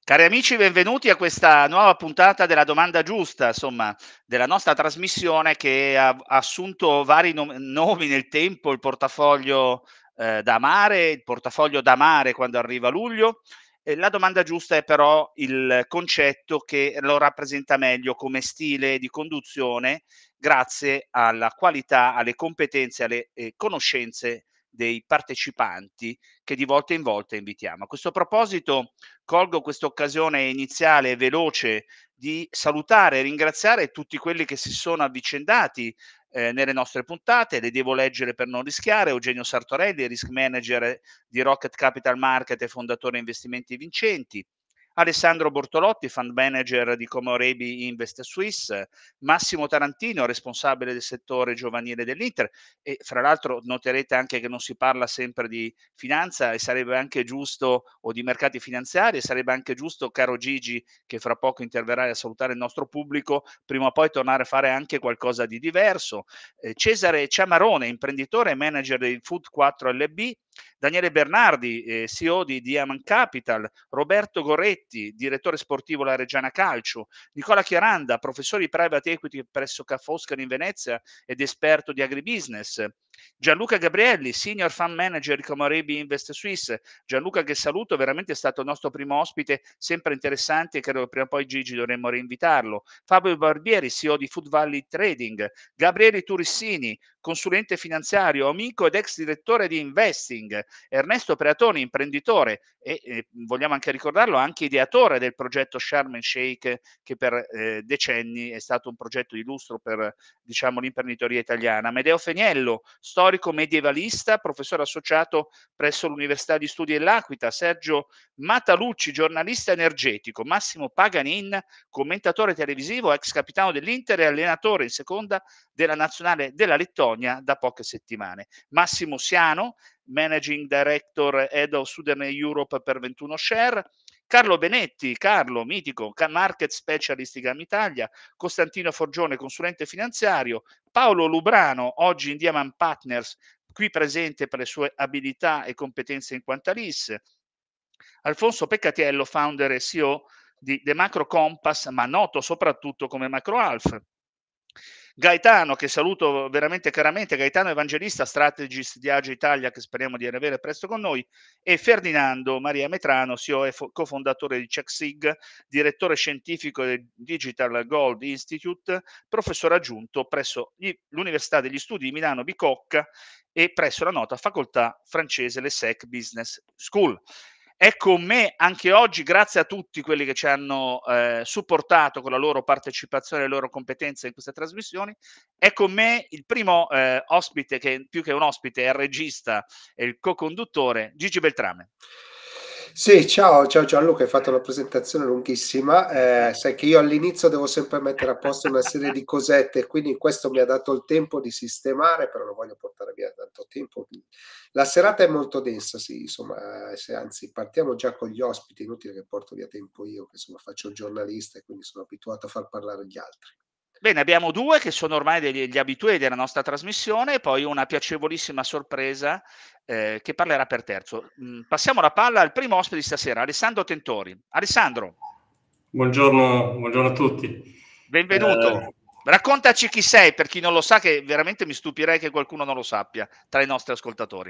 Cari amici, benvenuti a questa nuova puntata della Domanda Giusta, insomma, della nostra trasmissione che ha assunto vari nomi nel tempo, il portafoglio da mare, il portafoglio da mare quando arriva luglio. La domanda giusta è però il concetto che lo rappresenta meglio come stile di conduzione, grazie alla qualità, alle competenze, alle conoscenze dei partecipanti che di volta in volta invitiamo. A questo proposito colgo questa occasione iniziale e veloce di salutare e ringraziare tutti quelli che si sono avvicendati nelle nostre puntate. Le devo leggere per non rischiare: Eugenio Sartorelli, risk manager di Rocket Capital Market e fondatore Investimenti Vincenti; Alessandro Bortolotti, fund manager di Comorebi Invest Suisse; Massimo Tarantino, responsabile del settore giovanile dell'Inter. E fra l'altro noterete anche che non si parla sempre di finanza, e sarebbe anche giusto, o di mercati finanziari, e sarebbe anche giusto, caro Gigi, che fra poco interverrai a salutare il nostro pubblico, prima o poi tornare a fare anche qualcosa di diverso. Cesare Ciamarone, imprenditore e manager del Food 4 LB; Daniele Bernardi, CEO di Diamond Capital; Roberto Goretti, direttore sportivo alla Reggiana Calcio; Nicola Chiaranda, professore di private equity presso Ca' Foscari in Venezia ed esperto di agribusiness; Gianluca Gabrielli, senior fund manager di Comorebi Invest Suisse. Gianluca, che saluto, veramente è stato il nostro primo ospite, sempre interessante, e credo che prima o poi Gigi dovremmo reinvitarlo. Fabio Barbieri, CEO di Food Valley Trading; Gabriele Turissini, consulente finanziario, amico ed ex direttore di Investing; Ernesto Preatoni, imprenditore e, vogliamo anche ricordarlo, anche ideatore del progetto Sharm el Sheikh, che per decenni è stato un progetto di lustro per, diciamo, l'imprenditoria italiana. Amedeo Feniello, storico medievalista, professore associato presso l'Università di Studi dell'Aquita; Sergio Matalucci, giornalista energetico; Massimo Paganin, commentatore televisivo, ex capitano dell'Inter e allenatore in seconda della nazionale della Lettonia da poche settimane; Massimo Siano, Managing Director Head of Southern Europe per 21 Share; Carlo Benetti, Carlo, mitico, Market Specialist di Gam Italia; Costantino Forgione, consulente finanziario; Paolo Lubrano, oggi in Diamond Partners, qui presente per le sue abilità e competenze in Quantalis; Alfonso Peccatiello, founder e CEO di The Macro Compass, ma noto soprattutto come Macro Alf; Gaetano, che saluto veramente caramente, Gaetano Evangelista, strategist di Age Italia, che speriamo di avere presto con noi; e Ferdinando Maria Metrano, CEO e cofondatore di CheckSig, direttore scientifico del Digital Gold Institute, professore aggiunto presso l'Università degli Studi di Milano Bicocca e presso la nota facoltà francese l'ESSEC Business School. È con me anche oggi, grazie a tutti quelli che ci hanno supportato con la loro partecipazione e le loro competenze in queste trasmissioni. È con me il primo ospite, che più che un ospite è il regista e il co-conduttore, Gigi Beltrame. Sì, ciao Gianluca, hai fatto una presentazione lunghissima. Sai che io all'inizio devo sempre mettere a posto una serie di cosette, quindi questo mi ha dato il tempo di sistemare, però non voglio portare via tanto tempo. La serata è molto densa, sì, insomma, anzi partiamo già con gli ospiti, inutile che porto via tempo io, che insomma faccio il giornalista e quindi sono abituato a far parlare gli altri. Bene, abbiamo due che sono ormai degli abitué della nostra trasmissione, e poi una piacevolissima sorpresa che parlerà per terzo. Passiamo la palla al primo ospite di stasera, Alessandro Tentori. Alessandro, buongiorno a tutti. benvenuto. Raccontaci chi sei, per chi non lo sa, che veramente mi stupirei che qualcuno non lo sappia tra i nostri ascoltatori.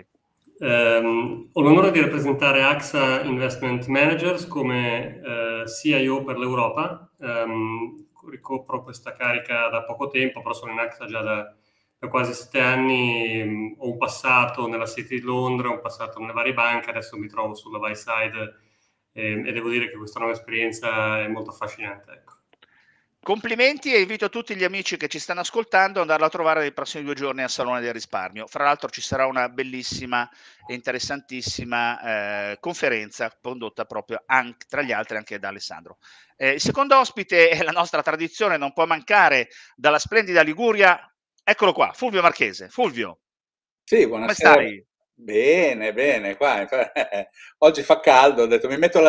Ho l'onore di rappresentare AXA Investment Managers come CIO per l'Europa. Ricopro questa carica da poco tempo, però sono in AXA già da quasi 7 anni. Ho un passato nella City di Londra, un passato nelle varie banche, adesso mi trovo sulla buy side e devo dire che questa nuova esperienza è molto affascinante. Ecco. Complimenti, e invito tutti gli amici che ci stanno ascoltando ad andarlo a trovare nei prossimi 2 giorni al Salone del Risparmio. Fra l'altro ci sarà una bellissima e interessantissima conferenza condotta proprio tra gli altri anche da Alessandro. Il secondo ospite è la nostra tradizione, non può mancare, dalla splendida Liguria. Eccolo qua, Fulvio Marchese. Fulvio, Sì, come buonasera. stai? Bene, qua oggi fa caldo, ho detto mi metto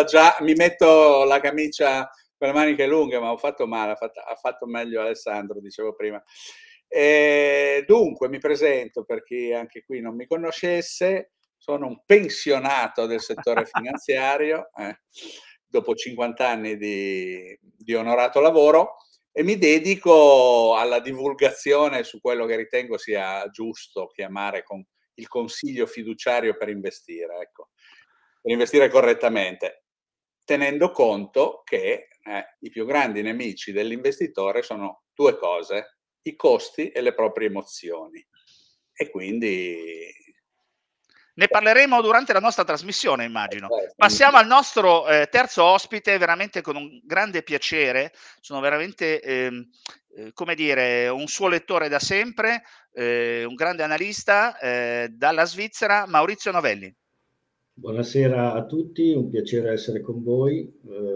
la camicia con le maniche lunghe, ma ho fatto male, ha fatto meglio Alessandro, dicevo prima. Dunque, mi presento per chi anche qui non mi conoscesse: sono un pensionato del settore finanziario, dopo 50 anni di onorato lavoro, e mi dedico alla divulgazione su quello che ritengo sia giusto chiamare il consiglio fiduciario per investire, ecco, per investire correttamente, tenendo conto che i più grandi nemici dell'investitore sono due cose: i costi e le proprie emozioni. E quindi ne parleremo durante la nostra trasmissione, immagino. Passiamo al nostro terzo ospite, veramente con un grande piacere. Sono veramente, come dire, un suo lettore da sempre, un grande analista dalla Svizzera, Maurizio Novelli. Buonasera a tutti, un piacere essere con voi.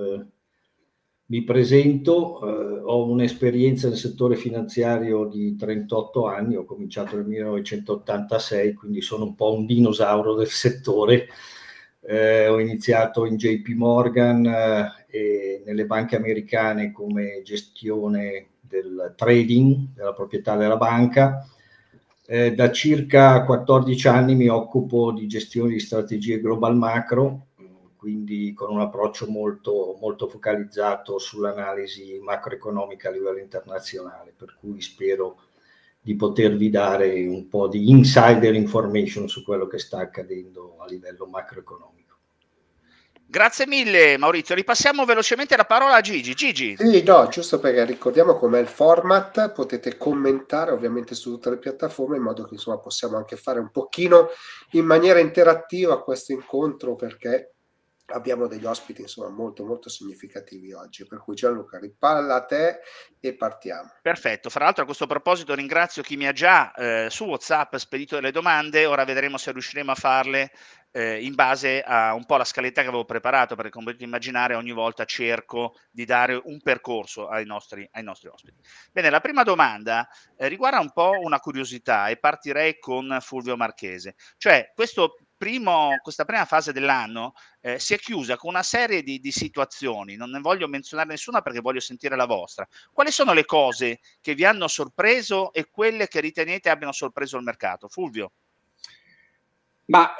Mi presento, ho un'esperienza nel settore finanziario di 38 anni, ho cominciato nel 1986, quindi sono un po' un dinosauro del settore. Ho iniziato in JP Morgan e nelle banche americane come gestione del trading, della proprietà della banca. Da circa 14 anni mi occupo di gestione di strategie global macro, quindi con un approccio molto, molto focalizzato sull'analisi macroeconomica a livello internazionale, per cui spero di potervi dare un po' di insider information su quello che sta accadendo a livello macroeconomico. Grazie mille Maurizio, ripassiamo velocemente la parola a Gigi. Gigi. Sì, no, giusto perché ricordiamo com'è il format, potete commentare ovviamente su tutte le piattaforme in modo che insomma possiamo anche fare un pochino in maniera interattiva questo incontro, perché abbiamo degli ospiti insomma molto molto significativi oggi, per cui Gianluca ripalla a te e partiamo. Perfetto, fra l'altro a questo proposito ringrazio chi mi ha già su WhatsApp spedito delle domande, ora vedremo se riusciremo a farle in base a un po' la scaletta che avevo preparato, perché come potete immaginare ogni volta cerco di dare un percorso ai nostri ospiti. Bene, la prima domanda riguarda un po' una curiosità e partirei con Fulvio Marchese, cioè questa prima fase dell'anno si è chiusa con una serie di situazioni, non ne voglio menzionare nessuna perché voglio sentire la vostra. Quali sono le cose che vi hanno sorpreso e quelle che ritenete abbiano sorpreso il mercato? Fulvio. Ma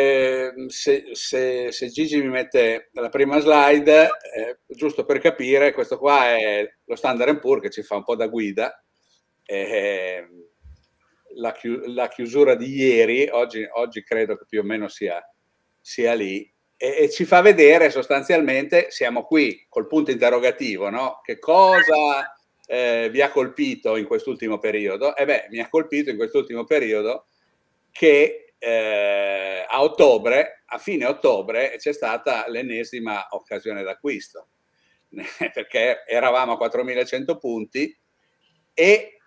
se Gigi mi mette la prima slide, giusto per capire, questo qua è lo Standard & Poor's che ci fa un po' da guida. La chiusura di ieri, oggi credo che più o meno sia lì, e ci fa vedere sostanzialmente, siamo qui col punto interrogativo, no? Che cosa vi ha colpito in quest'ultimo periodo? Mi ha colpito in quest'ultimo periodo che a fine ottobre c'è stata l'ennesima occasione d'acquisto, perché eravamo a 4.100 punti e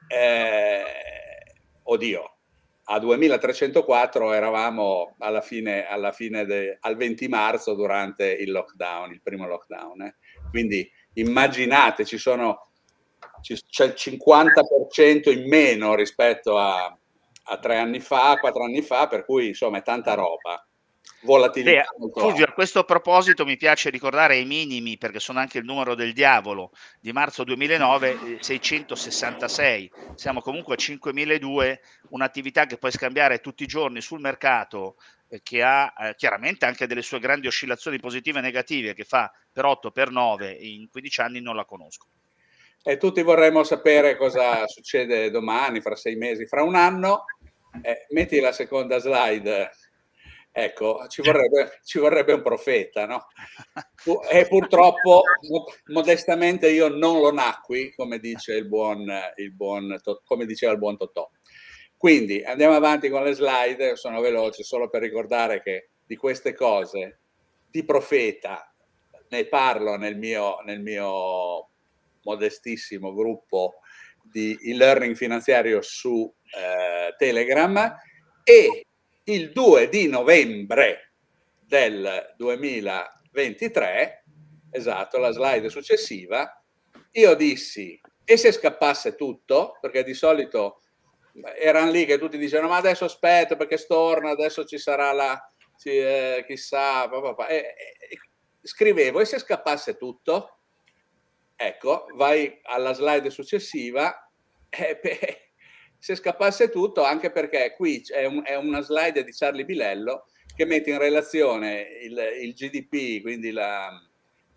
a 2.304 eravamo al 20 marzo durante il primo lockdown. Quindi immaginate, c'è il 50% in meno rispetto a 4 anni fa, per cui insomma è tanta roba. Volatilità molto Fulvio, a questo proposito mi piace ricordare i minimi, perché sono anche il numero del diavolo, di marzo 2009, 666, siamo comunque a 5.002, un'attività che puoi scambiare tutti i giorni sul mercato, che ha chiaramente anche delle sue grandi oscillazioni positive e negative, che fa per 8, per 9, in 15 anni non la conosco. E tutti vorremmo sapere cosa succede domani, fra 6 mesi, fra un anno. Metti la seconda slide. Ecco, ci vorrebbe un profeta, no? E purtroppo, modestamente, io non lo nacqui, come diceva il buon Totò. Quindi andiamo avanti con le slide, sono veloce, solo per ricordare che di queste cose di profeta ne parlo nel mio modestissimo gruppo di e-learning finanziario su Telegram, e il 2 di novembre del 2023, esatto, la slide successiva, io dissi: e se scappasse tutto? Perché di solito erano lì che tutti dicevano: ma adesso aspetta perché storna, adesso ci sarà chissà, scrivevo: e se scappasse tutto? Ecco, vai alla slide successiva. Se scappasse tutto, anche perché qui è una slide di Charlie Bilello che mette in relazione il GDP, quindi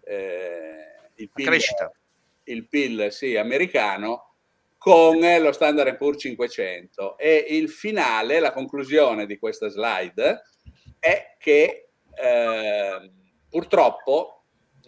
il PIL sì, americano, con lo Standard & Poor's 500, e il finale, la conclusione di questa slide è che purtroppo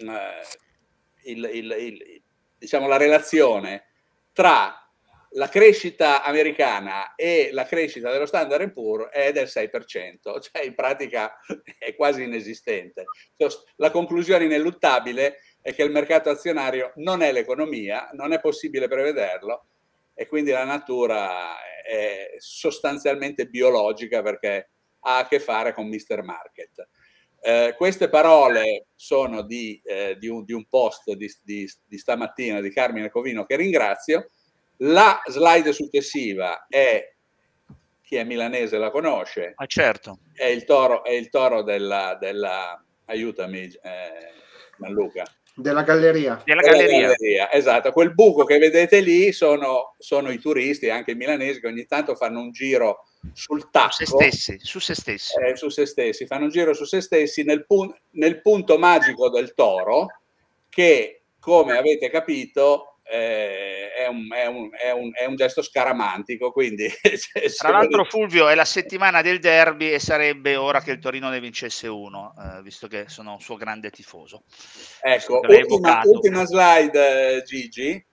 diciamo, la relazione tra la crescita americana e la crescita dello Standard & Poor's è del 6%, cioè in pratica è quasi inesistente. La conclusione ineluttabile è che il mercato azionario non è l'economia, non è possibile prevederlo, e quindi la natura è sostanzialmente biologica, perché ha a che fare con Mr. Market. Queste parole sono di un post di stamattina di Carmine Covino, che ringrazio. La slide successiva è, chi è milanese la conosce, certo, è il toro della aiutami Gianluca, della galleria. Esatto, quel buco che vedete lì sono i turisti, anche i milanesi, che ogni tanto fanno un giro sul tacco, su se stessi, fanno un giro su se stessi nel punto magico del toro, che, come avete capito, è un gesto scaramantico. Quindi tra l'altro, Fulvio, è la settimana del derby e sarebbe ora che il Torino ne vincesse uno, visto che sono un suo grande tifoso. Ecco, ultima slide, Gigi.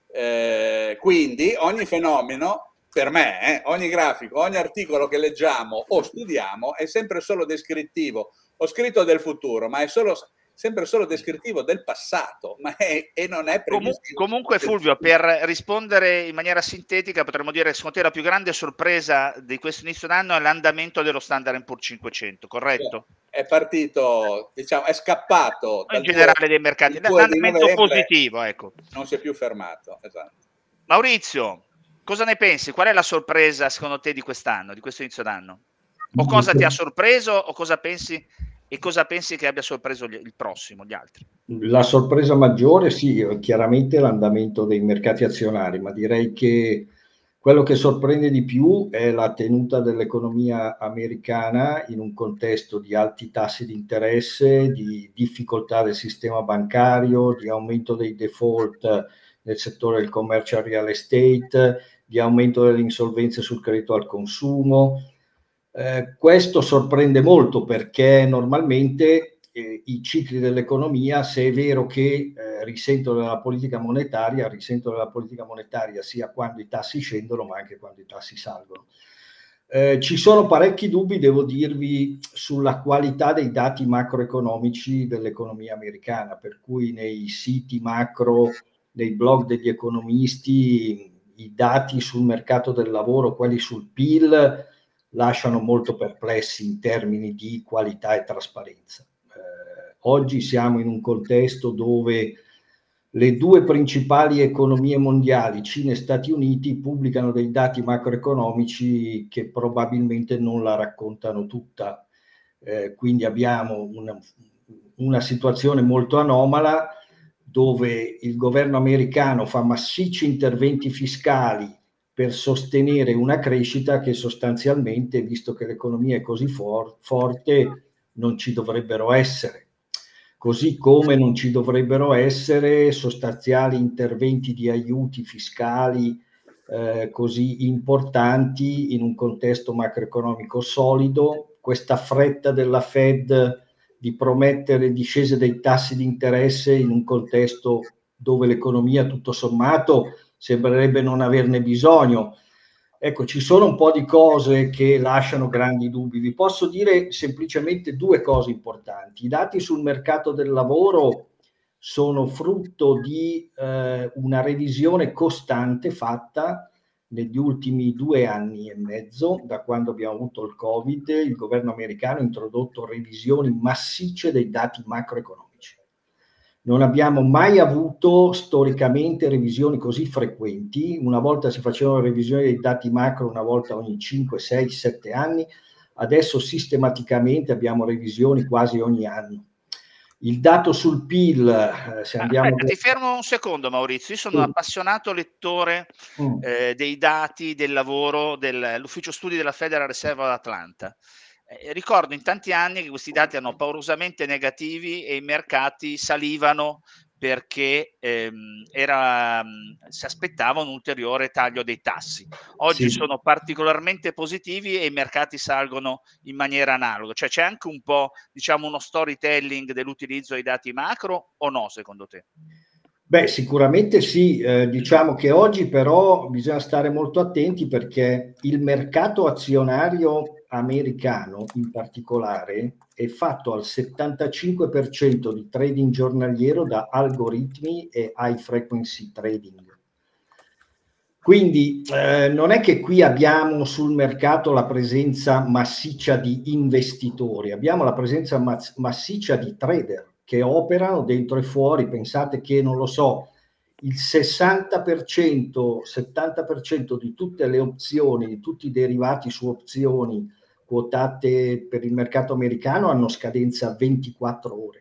Quindi ogni fenomeno, per me, ogni grafico, ogni articolo che leggiamo o studiamo è sempre solo descrittivo. Ho scritto del futuro, ma è sempre solo descrittivo del passato, e non è previsivo. Comunque, Fulvio, per rispondere in maniera sintetica, potremmo dire che secondo te la più grande sorpresa di questo inizio d'anno è l'andamento dello Standard & Poor's 500, corretto? È partito, diciamo, è scappato in generale dei mercati, l'andamento positivo, ecco. Non si è più fermato, esatto. Maurizio, cosa ne pensi? Qual è la sorpresa secondo te di quest'anno, di questo inizio d'anno? O cosa ti ha sorpreso, o cosa pensi, e cosa pensi che abbia sorpreso il prossimo, gli altri? La sorpresa maggiore, sì, chiaramente l'andamento dei mercati azionari, ma direi che quello che sorprende di più è la tenuta dell'economia americana in un contesto di alti tassi di interesse, di difficoltà del sistema bancario, di aumento dei default nel settore del commercial real estate, di aumento delle insolvenze sul credito al consumo. Questo sorprende molto, perché normalmente i cicli dell'economia, se è vero che risentono della politica monetaria sia quando i tassi scendono, ma anche quando i tassi salgono. Ci sono parecchi dubbi, devo dirvi, sulla qualità dei dati macroeconomici dell'economia americana, per cui nei siti macro, nei blog degli economisti, i dati sul mercato del lavoro, quelli sul PIL, lasciano molto perplessi in termini di qualità e trasparenza. Oggi siamo in un contesto dove le due principali economie mondiali, Cina e Stati Uniti, pubblicano dei dati macroeconomici che probabilmente non la raccontano tutta. Quindi abbiamo una situazione molto anomala, dove il governo americano fa massicci interventi fiscali per sostenere una crescita che sostanzialmente, visto che l'economia è così forte, non ci dovrebbero essere. Così come non ci dovrebbero essere sostanziali interventi di aiuti fiscali così importanti in un contesto macroeconomico solido. Questa fretta della Fed di promettere discese dei tassi di interesse in un contesto dove l'economia, tutto sommato, sembrerebbe non averne bisogno. Ecco, ci sono un po' di cose che lasciano grandi dubbi. Vi posso dire semplicemente due cose importanti. I dati sul mercato del lavoro sono frutto di una revisione costante fatta negli ultimi 2 anni e mezzo, da quando abbiamo avuto il Covid. Il governo americano ha introdotto revisioni massicce dei dati macroeconomici. Non abbiamo mai avuto storicamente revisioni così frequenti. Una volta si facevano revisioni dei dati macro, una volta ogni 5, 6, 7 anni. Adesso sistematicamente abbiamo revisioni quasi ogni anno. Il dato sul PIL, se andiamo... Aspetta, ti fermo un secondo, Maurizio. Io sono un appassionato lettore dei dati del lavoro dell'ufficio studi della Federal Reserve ad Atlanta. Ricordo in tanti anni che questi dati erano paurosamente negativi e i mercati salivano perché si aspettava un ulteriore taglio dei tassi. Oggi Sì. sono particolarmente positivi e i mercati salgono in maniera analoga. Cioè c'è anche un po', diciamo, uno storytelling dell'utilizzo dei dati macro o no, secondo te? Beh, sicuramente sì, diciamo che oggi però bisogna stare molto attenti perché il mercato azionario americano in particolare è fatto al 75% di trading giornaliero da algoritmi e high frequency trading. Quindi non è che qui abbiamo sul mercato la presenza massiccia di investitori, abbiamo la presenza massiccia di trader che operano dentro e fuori. Pensate che, non lo so, il 60%, 70% di tutte le opzioni, di tutti i derivati su opzioni quotate per il mercato americano hanno scadenza 24 ore.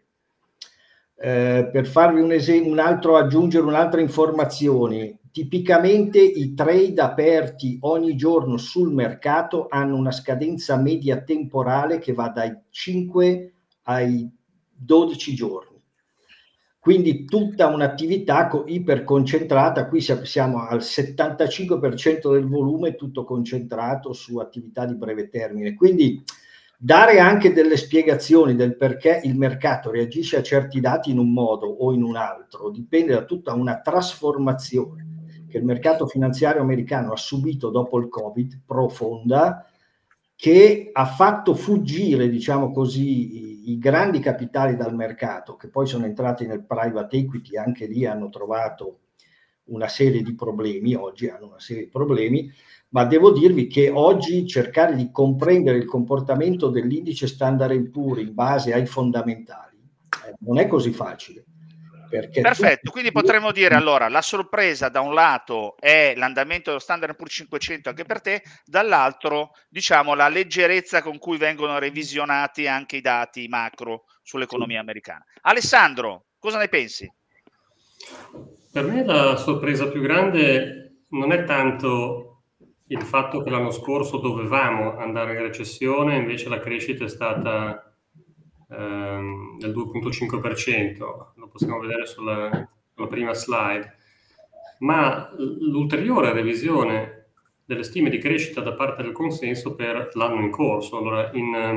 Per farvi un esempio, aggiungere un'altra informazione, tipicamente i trade aperti ogni giorno sul mercato hanno una scadenza media temporale che va dai 5 ai 12 giorni. Quindi tutta un'attività iperconcentrata, qui siamo al 75% del volume tutto concentrato su attività di breve termine. Quindi dare anche delle spiegazioni del perché il mercato reagisce a certi dati in un modo o in un altro dipende da tutta una trasformazione che il mercato finanziario americano ha subito dopo il Covid, profonda, che ha fatto fuggire, diciamo così, i grandi capitali dal mercato, che poi sono entrati nel private equity, anche lì hanno trovato una serie di problemi, oggi hanno una serie di problemi, ma devo dirvi che oggi cercare di comprendere il comportamento dell'indice Standard & Poor's in base ai fondamentali non è così facile. Perfetto, quindi potremmo dire allora la sorpresa da un lato è l'andamento dello Standard & Poor's 500 anche per te, dall'altro diciamo la leggerezza con cui vengono revisionati anche i dati macro sull'economia americana. Alessandro, cosa ne pensi? Per me la sorpresa più grande non è tanto il fatto che l'anno scorso dovevamo andare in recessione, invece la crescita è stata del 2,5%, lo possiamo vedere sulla prima slide, ma l'ulteriore revisione delle stime di crescita da parte del consenso per l'anno in corso. Allora,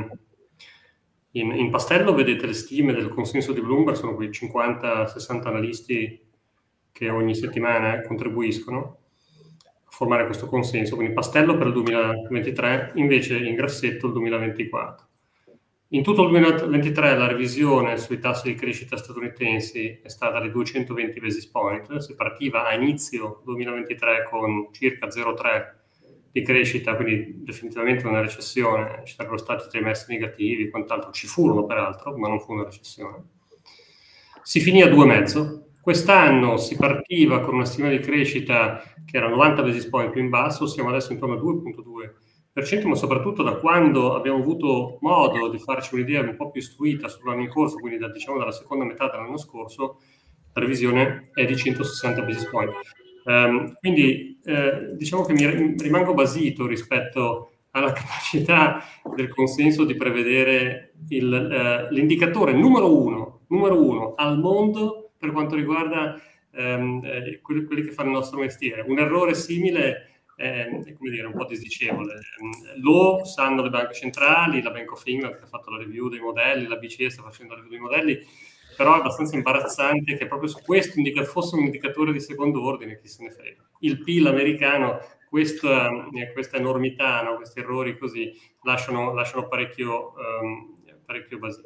in pastello vedete le stime del consenso di Bloomberg, sono quei 50-60 analisti che ogni settimana contribuiscono a formare questo consenso, quindi pastello per il 2023, invece in grassetto il 2024. In tutto il 2023 la revisione sui tassi di crescita statunitensi è stata di 220 basis point, si partiva a inizio 2023 con circa 0,3 di crescita, quindi definitivamente una recessione, ci sarebbero stati trimestri negativi, quant'altro, ci furono peraltro, ma non fu una recessione. Si finì a 2,5. Quest'anno si partiva con una stima di crescita che era 90 basis point più in basso, siamo adesso intorno al 2,2%, ma soprattutto da quando abbiamo avuto modo di farci un'idea un po' più istruita sull'anno in corso, quindi diciamo dalla seconda metà dell'anno scorso, la revisione è di 160 basis point. Quindi diciamo che mi rimango basito rispetto alla capacità del consenso di prevedere l'indicatore numero uno al mondo per quanto riguarda quelli che fanno il nostro mestiere. Un errore simile è come dire, un po' disdicevole. Lo sanno le banche centrali, la Bank of England che ha fatto la review dei modelli, la BCE sta facendo la review dei modelli, però è abbastanza imbarazzante che proprio su questo fosse un indicatore di secondo ordine, chi se ne frega. Il PIL americano, questa enormità, no? Questi errori così lasciano parecchio basito.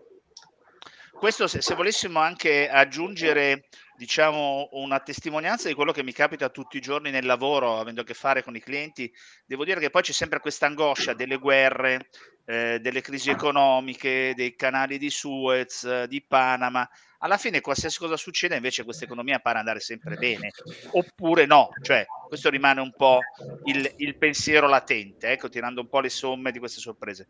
Questo se volessimo anche aggiungere, diciamo, una testimonianza di quello che mi capita tutti i giorni nel lavoro, avendo a che fare con i clienti, devo dire che poi c'è sempre questa angoscia delle guerre, delle crisi economiche, dei canali di Suez, di Panama. Alla fine qualsiasi cosa succeda invece questa economia pare andare sempre bene, oppure no, cioè questo rimane un po' il pensiero latente, ecco, tirando un po' le somme di queste sorprese.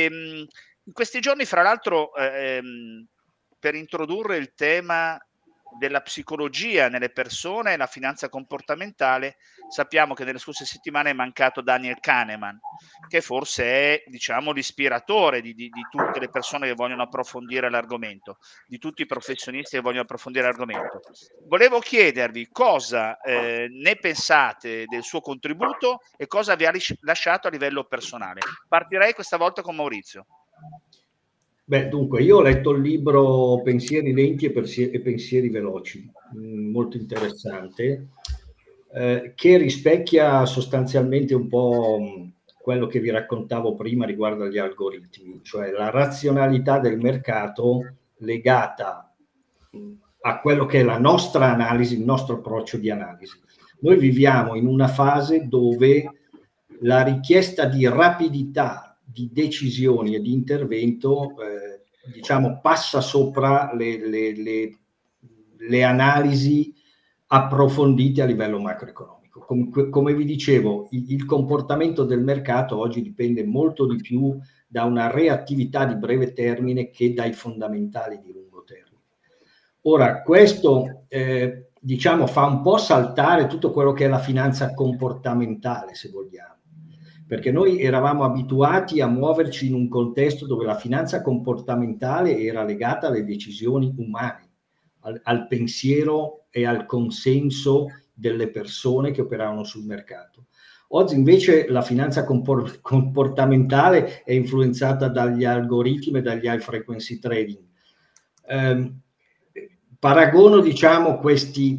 In questi giorni, fra l'altro, per introdurre il tema della psicologia nelle persone e la finanza comportamentale, sappiamo che nelle scorse settimane è mancato Daniel Kahneman, che forse è, diciamo, l'ispiratore di tutte le persone che vogliono approfondire l'argomento, di tutti i professionisti che vogliono approfondire l'argomento. Volevo chiedervi cosa ne pensate del suo contributo e cosa vi ha lasciato a livello personale. Partirei questa volta con Maurizio. Beh, dunque, io ho letto il libro Pensieri lenti e pensieri veloci, molto interessante, che rispecchia sostanzialmente un po' quello che vi raccontavo prima riguardo agli algoritmi, cioè la razionalità del mercato legata a quello che è la nostra analisi, il nostro approccio di analisi. Noi viviamo in una fase dove la richiesta di rapidità di decisioni e di intervento diciamo passa sopra le analisi approfondite a livello macroeconomico. Come vi dicevo, il comportamento del mercato oggi dipende molto di più da una reattività di breve termine che dai fondamentali di lungo termine. Ora, questo diciamo fa un po' saltare tutto quello che è la finanza comportamentale, se vogliamo, perché noi eravamo abituati a muoverci in un contesto dove la finanza comportamentale era legata alle decisioni umane, al pensiero e al consenso delle persone che operavano sul mercato. Oggi invece la finanza comportamentale è influenzata dagli algoritmi e dagli high frequency trading. Paragono, diciamo, questi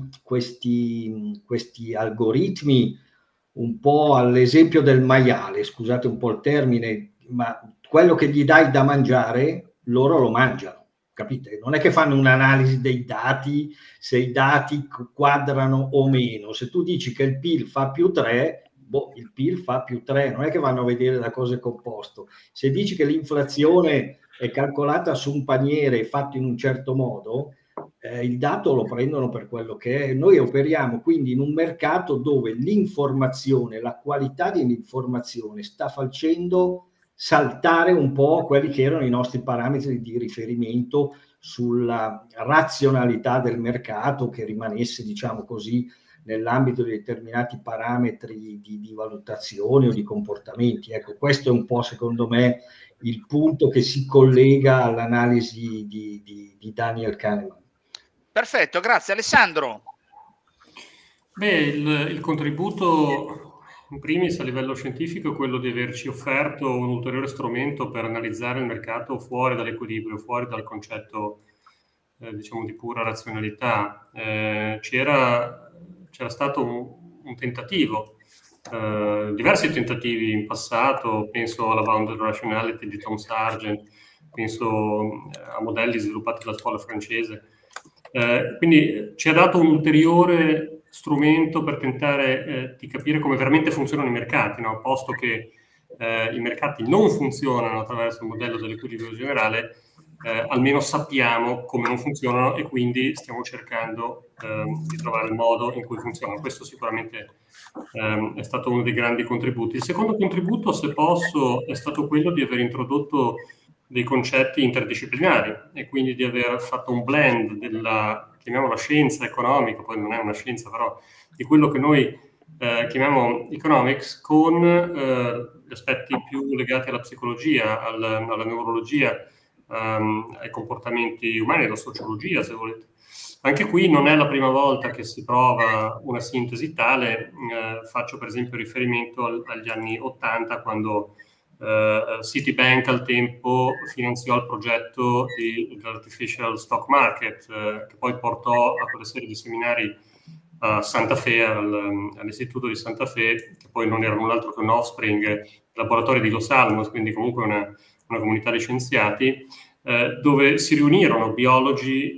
algoritmi un po' all'esempio del maiale, scusate un po' il termine, ma quello che gli dai da mangiare, loro lo mangiano, capite? Non è che fanno un'analisi dei dati, se i dati quadrano o meno. Se tu dici che il PIL fa più 3, il PIL fa più 3, non è che vanno a vedere da cosa è composto. Se dici che l'inflazione è calcolata su un paniere fatto in un certo modo, il dato lo prendono per quello che è. Noi operiamo quindi in un mercato dove l'informazione, la qualità dell'informazione sta facendo saltare un po' quelli che erano i nostri parametri di riferimento sulla razionalità del mercato, che rimanesse, diciamo così, nell'ambito di determinati parametri di valutazione o di comportamenti. Ecco, questo è un po', secondo me, il punto che si collega all'analisi di Daniel Kahneman. Perfetto, grazie. Alessandro. Beh, il contributo in primis a livello scientifico è quello di averci offerto un ulteriore strumento per analizzare il mercato fuori dall'equilibrio, fuori dal concetto diciamo di pura razionalità. C'era stato un tentativo, diversi tentativi in passato, penso alla Bounded Rationality di Tom Sargent, penso a modelli sviluppati dalla scuola francese. Quindi ci ha dato un ulteriore strumento per tentare di capire come veramente funzionano i mercati, no? Posto che i mercati non funzionano attraverso il modello dell'equilibrio generale, almeno sappiamo come non funzionano e quindi stiamo cercando di trovare il modo in cui funzionano. Questo sicuramente è stato uno dei grandi contributi. Il secondo contributo, se posso, è stato quello di aver introdotto dei concetti interdisciplinari e quindi di aver fatto un blend della, chiamiamola scienza economica, poi non è una scienza però, di quello che noi chiamiamo economics con gli aspetti più legati alla psicologia, alla neurologia, ai comportamenti umani, alla sociologia, se volete. Anche qui non è la prima volta che si prova una sintesi tale, faccio per esempio riferimento agli anni 80 quando Citibank al tempo finanziò il progetto dell'Artificial Stock Market, che poi portò a quella serie di seminari a Santa Fe, all'istituto di Santa Fe, che poi non era null'altro che un offspring laboratorio di Los Alamos, quindi comunque una comunità di scienziati, dove si riunirono biologi,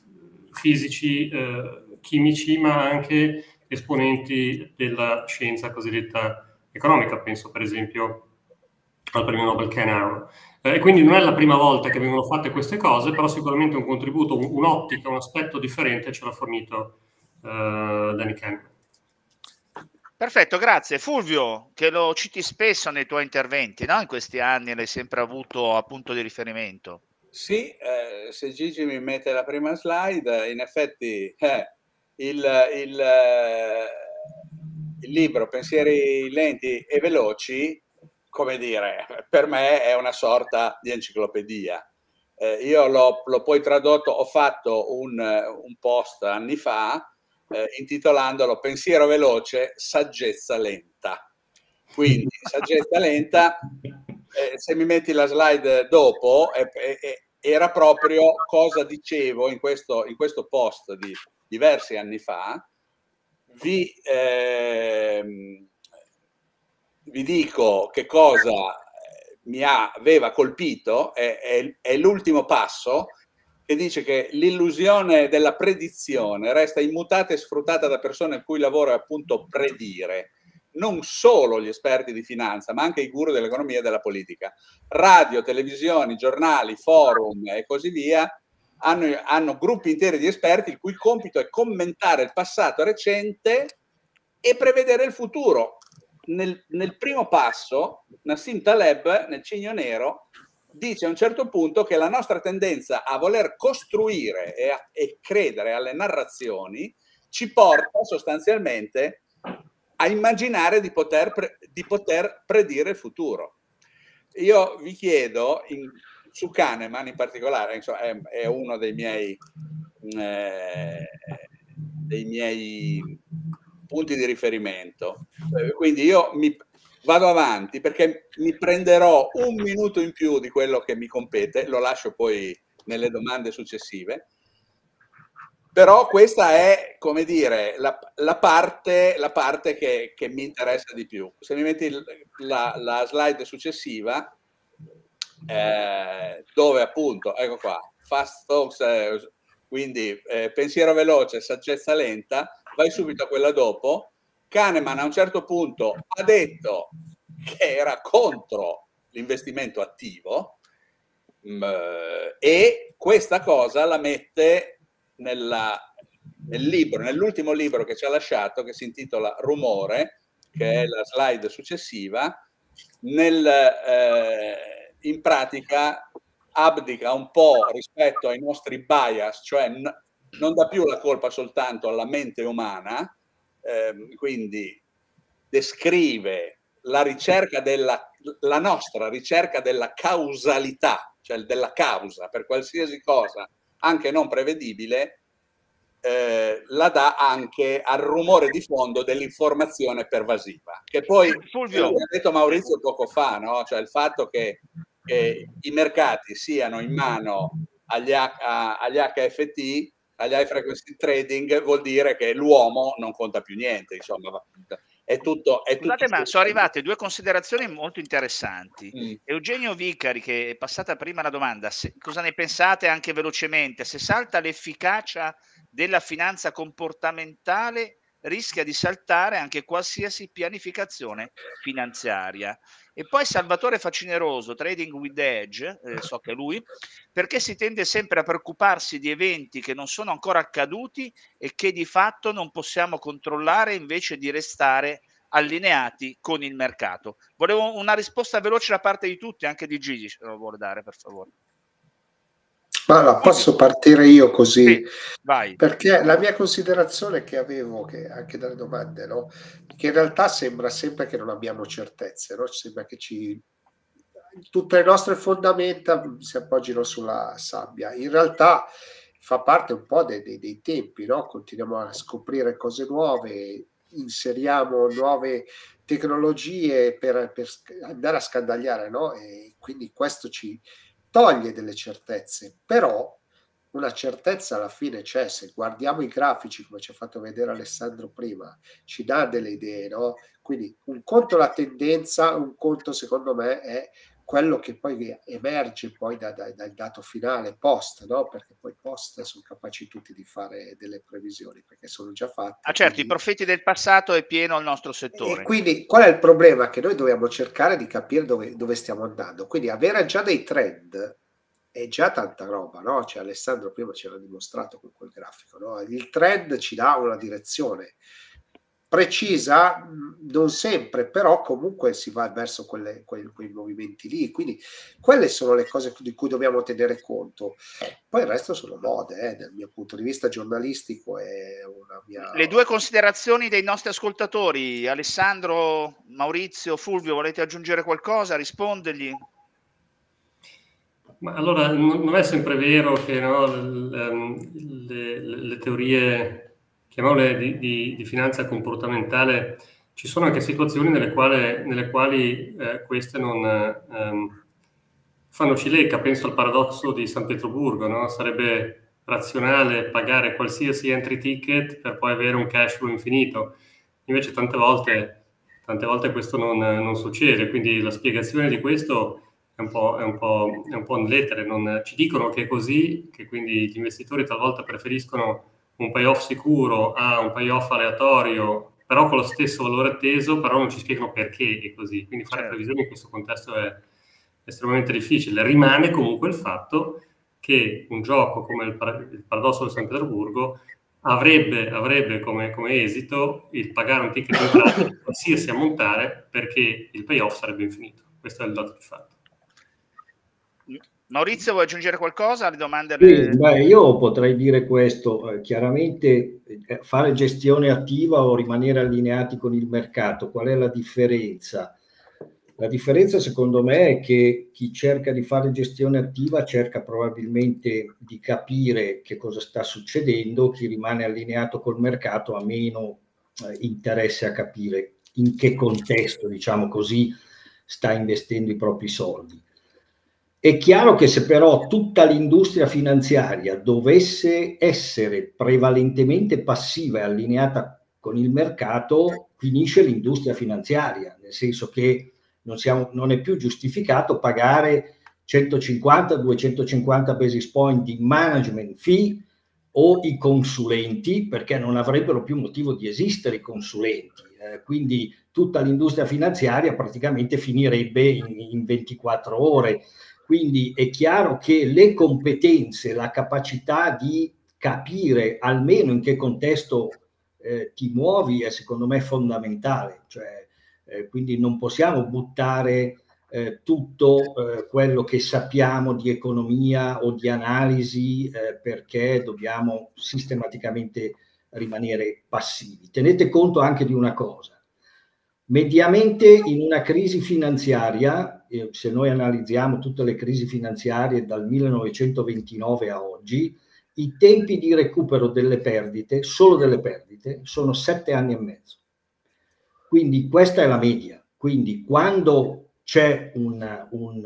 fisici, chimici, ma anche esponenti della scienza cosiddetta economica, penso per esempio al premio Nobel Ken Arrow. Quindi non è la prima volta che vengono fatte queste cose, però sicuramente un contributo, un'ottica, un aspetto differente ce l'ha fornito Danny Kahneman. Perfetto, grazie. Fulvio, che lo citi spesso nei tuoi interventi, no? In questi anni l'hai sempre avuto a punto di riferimento. Sì, se Gigi mi mette la prima slide, in effetti il libro Pensieri lenti e veloci, come dire, per me è una sorta di enciclopedia. Io l'ho poi tradotto, ho fatto un post anni fa intitolandolo Pensiero veloce, saggezza lenta. Quindi saggezza lenta, se mi metti la slide dopo, era proprio cosa dicevo in questo post di diversi anni fa. Vi dico che cosa mi aveva colpito, è l'ultimo passo, che dice che l'illusione della predizione resta immutata e sfruttata da persone il cui lavoro è appunto predire. Non solo gli esperti di finanza, ma anche i guru dell'economia e della politica. Radio, televisioni, giornali, forum e così via hanno gruppi interi di esperti il cui compito è commentare il passato recente e prevedere il futuro. Nel primo passo, Nassim Taleb, nel Cigno Nero, dice a un certo punto che la nostra tendenza a voler costruire e credere alle narrazioni ci porta sostanzialmente a immaginare di poter predire il futuro. Io vi chiedo, su Kahneman in particolare, insomma, è uno dei miei punti di riferimento, quindi io vado avanti perché mi prenderò un minuto in più di quello che mi compete, lo lascio poi nelle domande successive, però questa è, come dire, la parte che mi interessa di più. Se mi metti la slide successiva, dove appunto, ecco qua, fast thoughts, quindi pensiero veloce, saggezza lenta, vai subito a quella dopo. Kahneman a un certo punto ha detto che era contro l'investimento attivo e questa cosa la mette nell'ultimo libro che ci ha lasciato, che si intitola Rumore, che è la slide successiva. In pratica abdica un po' rispetto ai nostri bias, cioè non dà più la colpa soltanto alla mente umana, quindi descrive la ricerca la nostra ricerca della causalità, cioè della causa per qualsiasi cosa, anche non prevedibile, la dà anche al rumore di fondo dell'informazione pervasiva, che poi, Fulvio, come ha detto Maurizio poco fa, no? Cioè il fatto che i mercati siano in mano agli HFT, agli high frequency trading, vuol dire che l'uomo non conta più niente, insomma. Scusate, ma sono arrivate due considerazioni molto interessanti. Eugenio Vicari, che è passata prima la domanda, cosa ne pensate anche velocemente? Se salta l'efficacia della finanza comportamentale, rischia di saltare anche qualsiasi pianificazione finanziaria. E poi Salvatore Facineroso, Trading with Edge, so che è lui, perché si tende sempre a preoccuparsi di eventi che non sono ancora accaduti e che di fatto non possiamo controllare invece di restare allineati con il mercato. Volevo una risposta veloce da parte di tutti, anche di Gigi, se lo vuole dare, per favore. Allora, posso partire io così? Sì, vai. Perché la mia considerazione che avevo, che anche dalle domande, no? Che in realtà sembra sempre che non abbiamo certezze, no? Sembra che tutte le nostre fondamenta si appoggino sulla sabbia. In realtà fa parte un po' dei tempi, no? Continuiamo a scoprire cose nuove, inseriamo nuove tecnologie per andare a scandagliare, no? E quindi questo ci toglie delle certezze, però una certezza alla fine c'è. Se guardiamo i grafici, come ci ha fatto vedere Alessandro prima, ci dà delle idee, no? Quindi un conto la tendenza, un conto secondo me è quello che poi emerge poi dal dato finale post, no? Perché poi post sono capaci tutti di fare delle previsioni, perché sono già fatte. Ah, certo, quindi, i profeti del passato è pieno il nostro settore. E quindi qual è il problema? Che noi dobbiamo cercare di capire dove stiamo andando. Quindi avere già dei trend è già tanta roba, no? Cioè Alessandro prima ce l'ha dimostrato con quel grafico, no? Il trend ci dà una direzione. precisa, non sempre, però comunque si va verso quei movimenti lì, quindi quelle sono le cose di cui dobbiamo tenere conto. Poi il resto sono mode, dal mio punto di vista giornalistico è una mia... Le due considerazioni dei nostri ascoltatori, Alessandro, Maurizio, Fulvio, volete aggiungere qualcosa? Rispondergli? Ma allora, non è sempre vero che no, le teorie, chiamiamole di finanza comportamentale, ci sono anche situazioni nelle quali queste non fanno cilecca. Penso al paradosso di San Pietroburgo, no? Sarebbe razionale pagare qualsiasi entry ticket per poi avere un cash flow infinito. Invece tante volte questo non succede, quindi la spiegazione di questo è un po' in lettere. Ci dicono che è così, che quindi gli investitori talvolta preferiscono un payoff sicuro a un payoff aleatorio, però con lo stesso valore atteso, però non ci spiegano perché è così. Quindi fare previsioni in questo contesto è estremamente difficile. Rimane comunque il fatto che un gioco come il paradosso di San Pietroburgo avrebbe come esito il pagare un ticket entrata di qualsiasi ammontare, perché il payoff sarebbe infinito. Questo è il dato di fatto. Maurizio, vuoi aggiungere qualcosa alle domande? Sì, io potrei dire questo, chiaramente fare gestione attiva o rimanere allineati con il mercato, qual è la differenza? La differenza secondo me è che chi cerca di fare gestione attiva cerca probabilmente di capire che cosa sta succedendo, chi rimane allineato col mercato ha meno interesse a capire in che contesto, diciamo così, sta investendo i propri soldi. È chiaro che se però tutta l'industria finanziaria dovesse essere prevalentemente passiva e allineata con il mercato, finisce l'industria finanziaria, nel senso che non è più giustificato pagare 150-250 basis point di management fee o i consulenti, perché non avrebbero più motivo di esistere i consulenti. Quindi tutta l'industria finanziaria praticamente finirebbe in 24 ore. Quindi è chiaro che le competenze, la capacità di capire almeno in che contesto ti muovi è secondo me fondamentale. Cioè, quindi non possiamo buttare tutto quello che sappiamo di economia o di analisi perché dobbiamo sistematicamente rimanere passivi. Tenete conto anche di una cosa. Mediamente in una crisi finanziaria, se noi analizziamo tutte le crisi finanziarie dal 1929 a oggi, i tempi di recupero delle perdite, solo delle perdite, sono 7 anni e mezzo. Quindi questa è la media. Quindi quando c'è un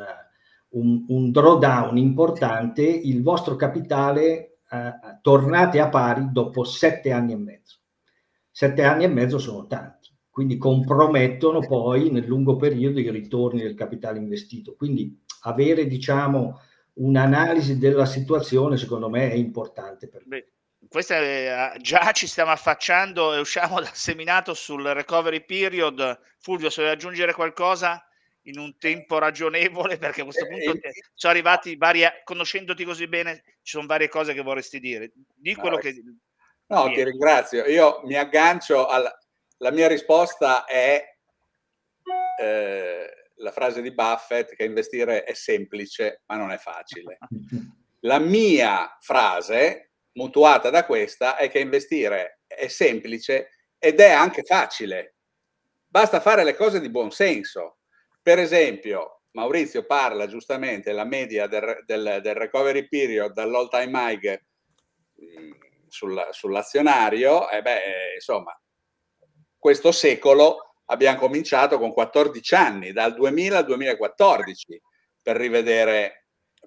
drawdown importante, il vostro capitale tornate a pari dopo 7 anni e mezzo. 7 anni e mezzo sono tanti, quindi compromettono poi nel lungo periodo i ritorni del capitale investito. Quindi avere, diciamo, un'analisi della situazione secondo me è importante per me. Questa già ci stiamo affacciando e usciamo dal seminato sul recovery period. Fulvio, se vuoi aggiungere qualcosa in un tempo ragionevole, perché a questo punto sono arrivati conoscendoti così bene, ci sono varie cose che vorresti dire. Di quello che... No, ti ringrazio. Io mi aggancio la mia risposta è la frase di Buffett che investire è semplice ma non è facile. La mia frase mutuata da questa è che investire è semplice ed è anche facile. Basta fare le cose di buon senso. Per esempio, Maurizio parla giustamente la media del recovery period dall'all time high sull'azionario, insomma, questo secolo abbiamo cominciato con 14 anni, dal 2000 al 2014, per rivedere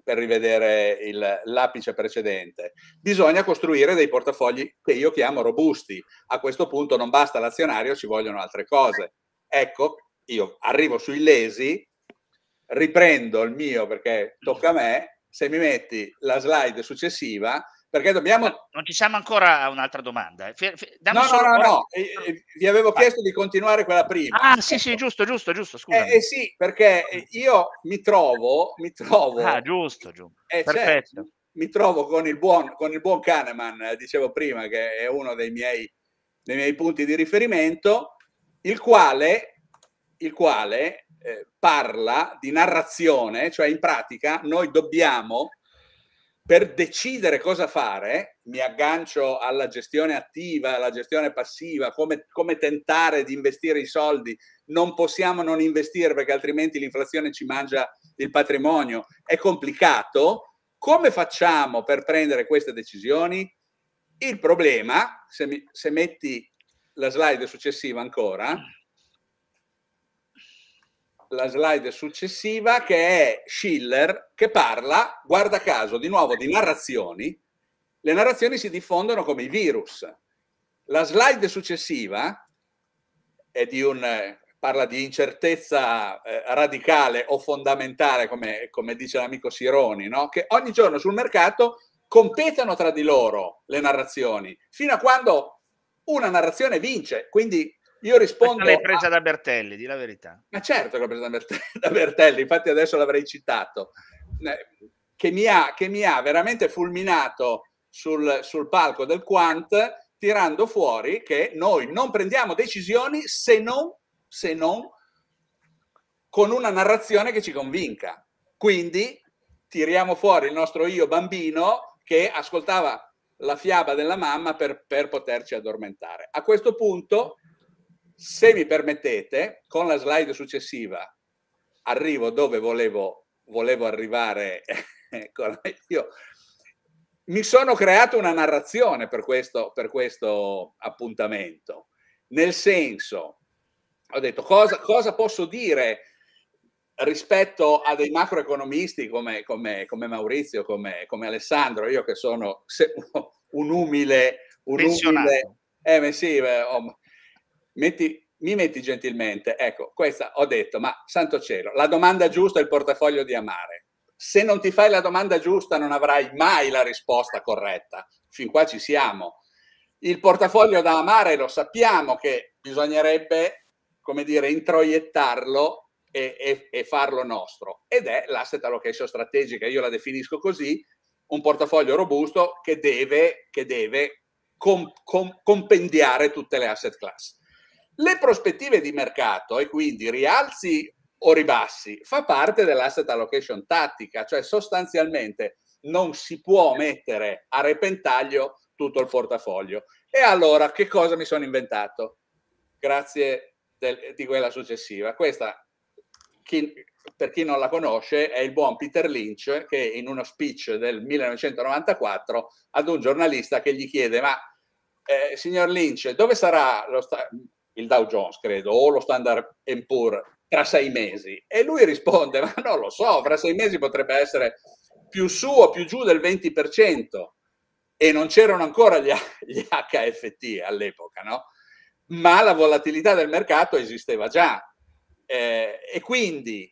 l'apice precedente. Bisogna costruire dei portafogli che io chiamo robusti. A questo punto non basta l'azionario, ci vogliono altre cose. Ecco, io arrivo sui lesi, riprendo il mio perché tocca a me, se mi metti la slide successiva, perché dobbiamo... Non ci siamo ancora a un'altra domanda. No. Vi avevo chiesto di continuare quella prima. Ah, sì, giusto, scusami. Sì, perché io mi trovo... Ah, giusto. Perfetto. Cioè, mi trovo con il buon Kahneman, dicevo prima, che è uno dei miei miei punti di riferimento, il quale parla di narrazione, cioè in pratica noi dobbiamo, per decidere cosa fare, mi aggancio alla gestione attiva, alla gestione passiva, come tentare di investire i soldi, non possiamo non investire perché altrimenti l'inflazione ci mangia il patrimonio, è complicato. Come facciamo per prendere queste decisioni? Il problema, se metti la slide successiva ancora, la slide successiva, che è Schiller, che parla, guarda caso, di nuovo di narrazioni. Le narrazioni si diffondono come i virus. La slide successiva è parla di incertezza radicale o fondamentale, come dice l'amico Sironi, no? Che ogni giorno sul mercato competono tra di loro le narrazioni, fino a quando una narrazione vince. Quindi io rispondo... Questa l'hai presa da Bertelli, di la verità. Ma certo che l'ho presa da Bertelli, infatti adesso l'avrei citato, che mi ha veramente fulminato sul palco del Quant, tirando fuori che noi non prendiamo decisioni se non con una narrazione che ci convinca. Quindi tiriamo fuori il nostro io bambino che ascoltava la fiaba della mamma per poterci addormentare. A questo punto, se mi permettete, con la slide successiva arrivo dove volevo arrivare. Io mi sono creato una narrazione per questo appuntamento, nel senso, ho detto cosa posso dire rispetto a dei macroeconomisti come Maurizio, come Alessandro, io che sono un umile mi metti gentilmente, ecco, questa ho detto, ma santo cielo, la domanda giusta è il portafoglio di Amare. Se non ti fai la domanda giusta non avrai mai la risposta corretta. Fin qua ci siamo. Il portafoglio da Amare lo sappiamo che bisognerebbe, come dire, introiettarlo e farlo nostro. Ed è l'asset allocation strategica, io la definisco così, un portafoglio robusto che deve compendiare tutte le asset class. Le prospettive di mercato, e quindi rialzi o ribassi, fa parte dell'asset allocation tattica, cioè sostanzialmente non si può mettere a repentaglio tutto il portafoglio. E allora che cosa mi sono inventato? Grazie di quella successiva. Questa, per chi non la conosce, è il buon Peter Lynch che in uno speech del 1994 ad un giornalista che gli chiede: ma signor Lynch, dove sarà il Dow Jones, credo, o lo Standard & Poor's tra 6 mesi? E lui risponde: ma non lo so, fra 6 mesi potrebbe essere più su o più giù del 20%. E non c'erano ancora gli HFT all'epoca, no? Ma la volatilità del mercato esisteva già. E quindi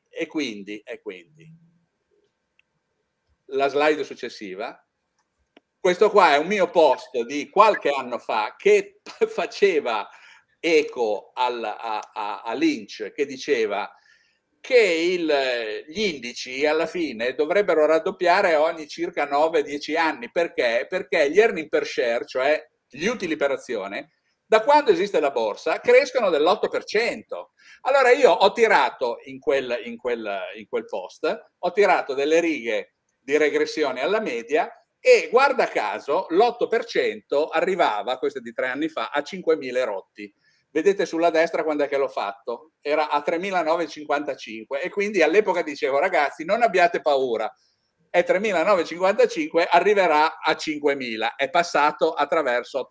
la slide successiva. Questo qua è un mio post di qualche anno fa che faceva eco a Lynch, che diceva che gli indici alla fine dovrebbero raddoppiare ogni circa 9-10 anni. Perché? Perché gli earning per share, cioè gli utili per azione, da quando esiste la borsa, crescono dell'8%. Allora io ho tirato in quel post, ho tirato delle righe di regressione alla media e guarda caso l'8% arrivava, questo è di 3 anni fa, a 5.000 rotti. Vedete sulla destra quando è che l'ho fatto? Era a 3.955 e quindi all'epoca dicevo: ragazzi, non abbiate paura, è 3.955, arriverà a 5.000. È passato attraverso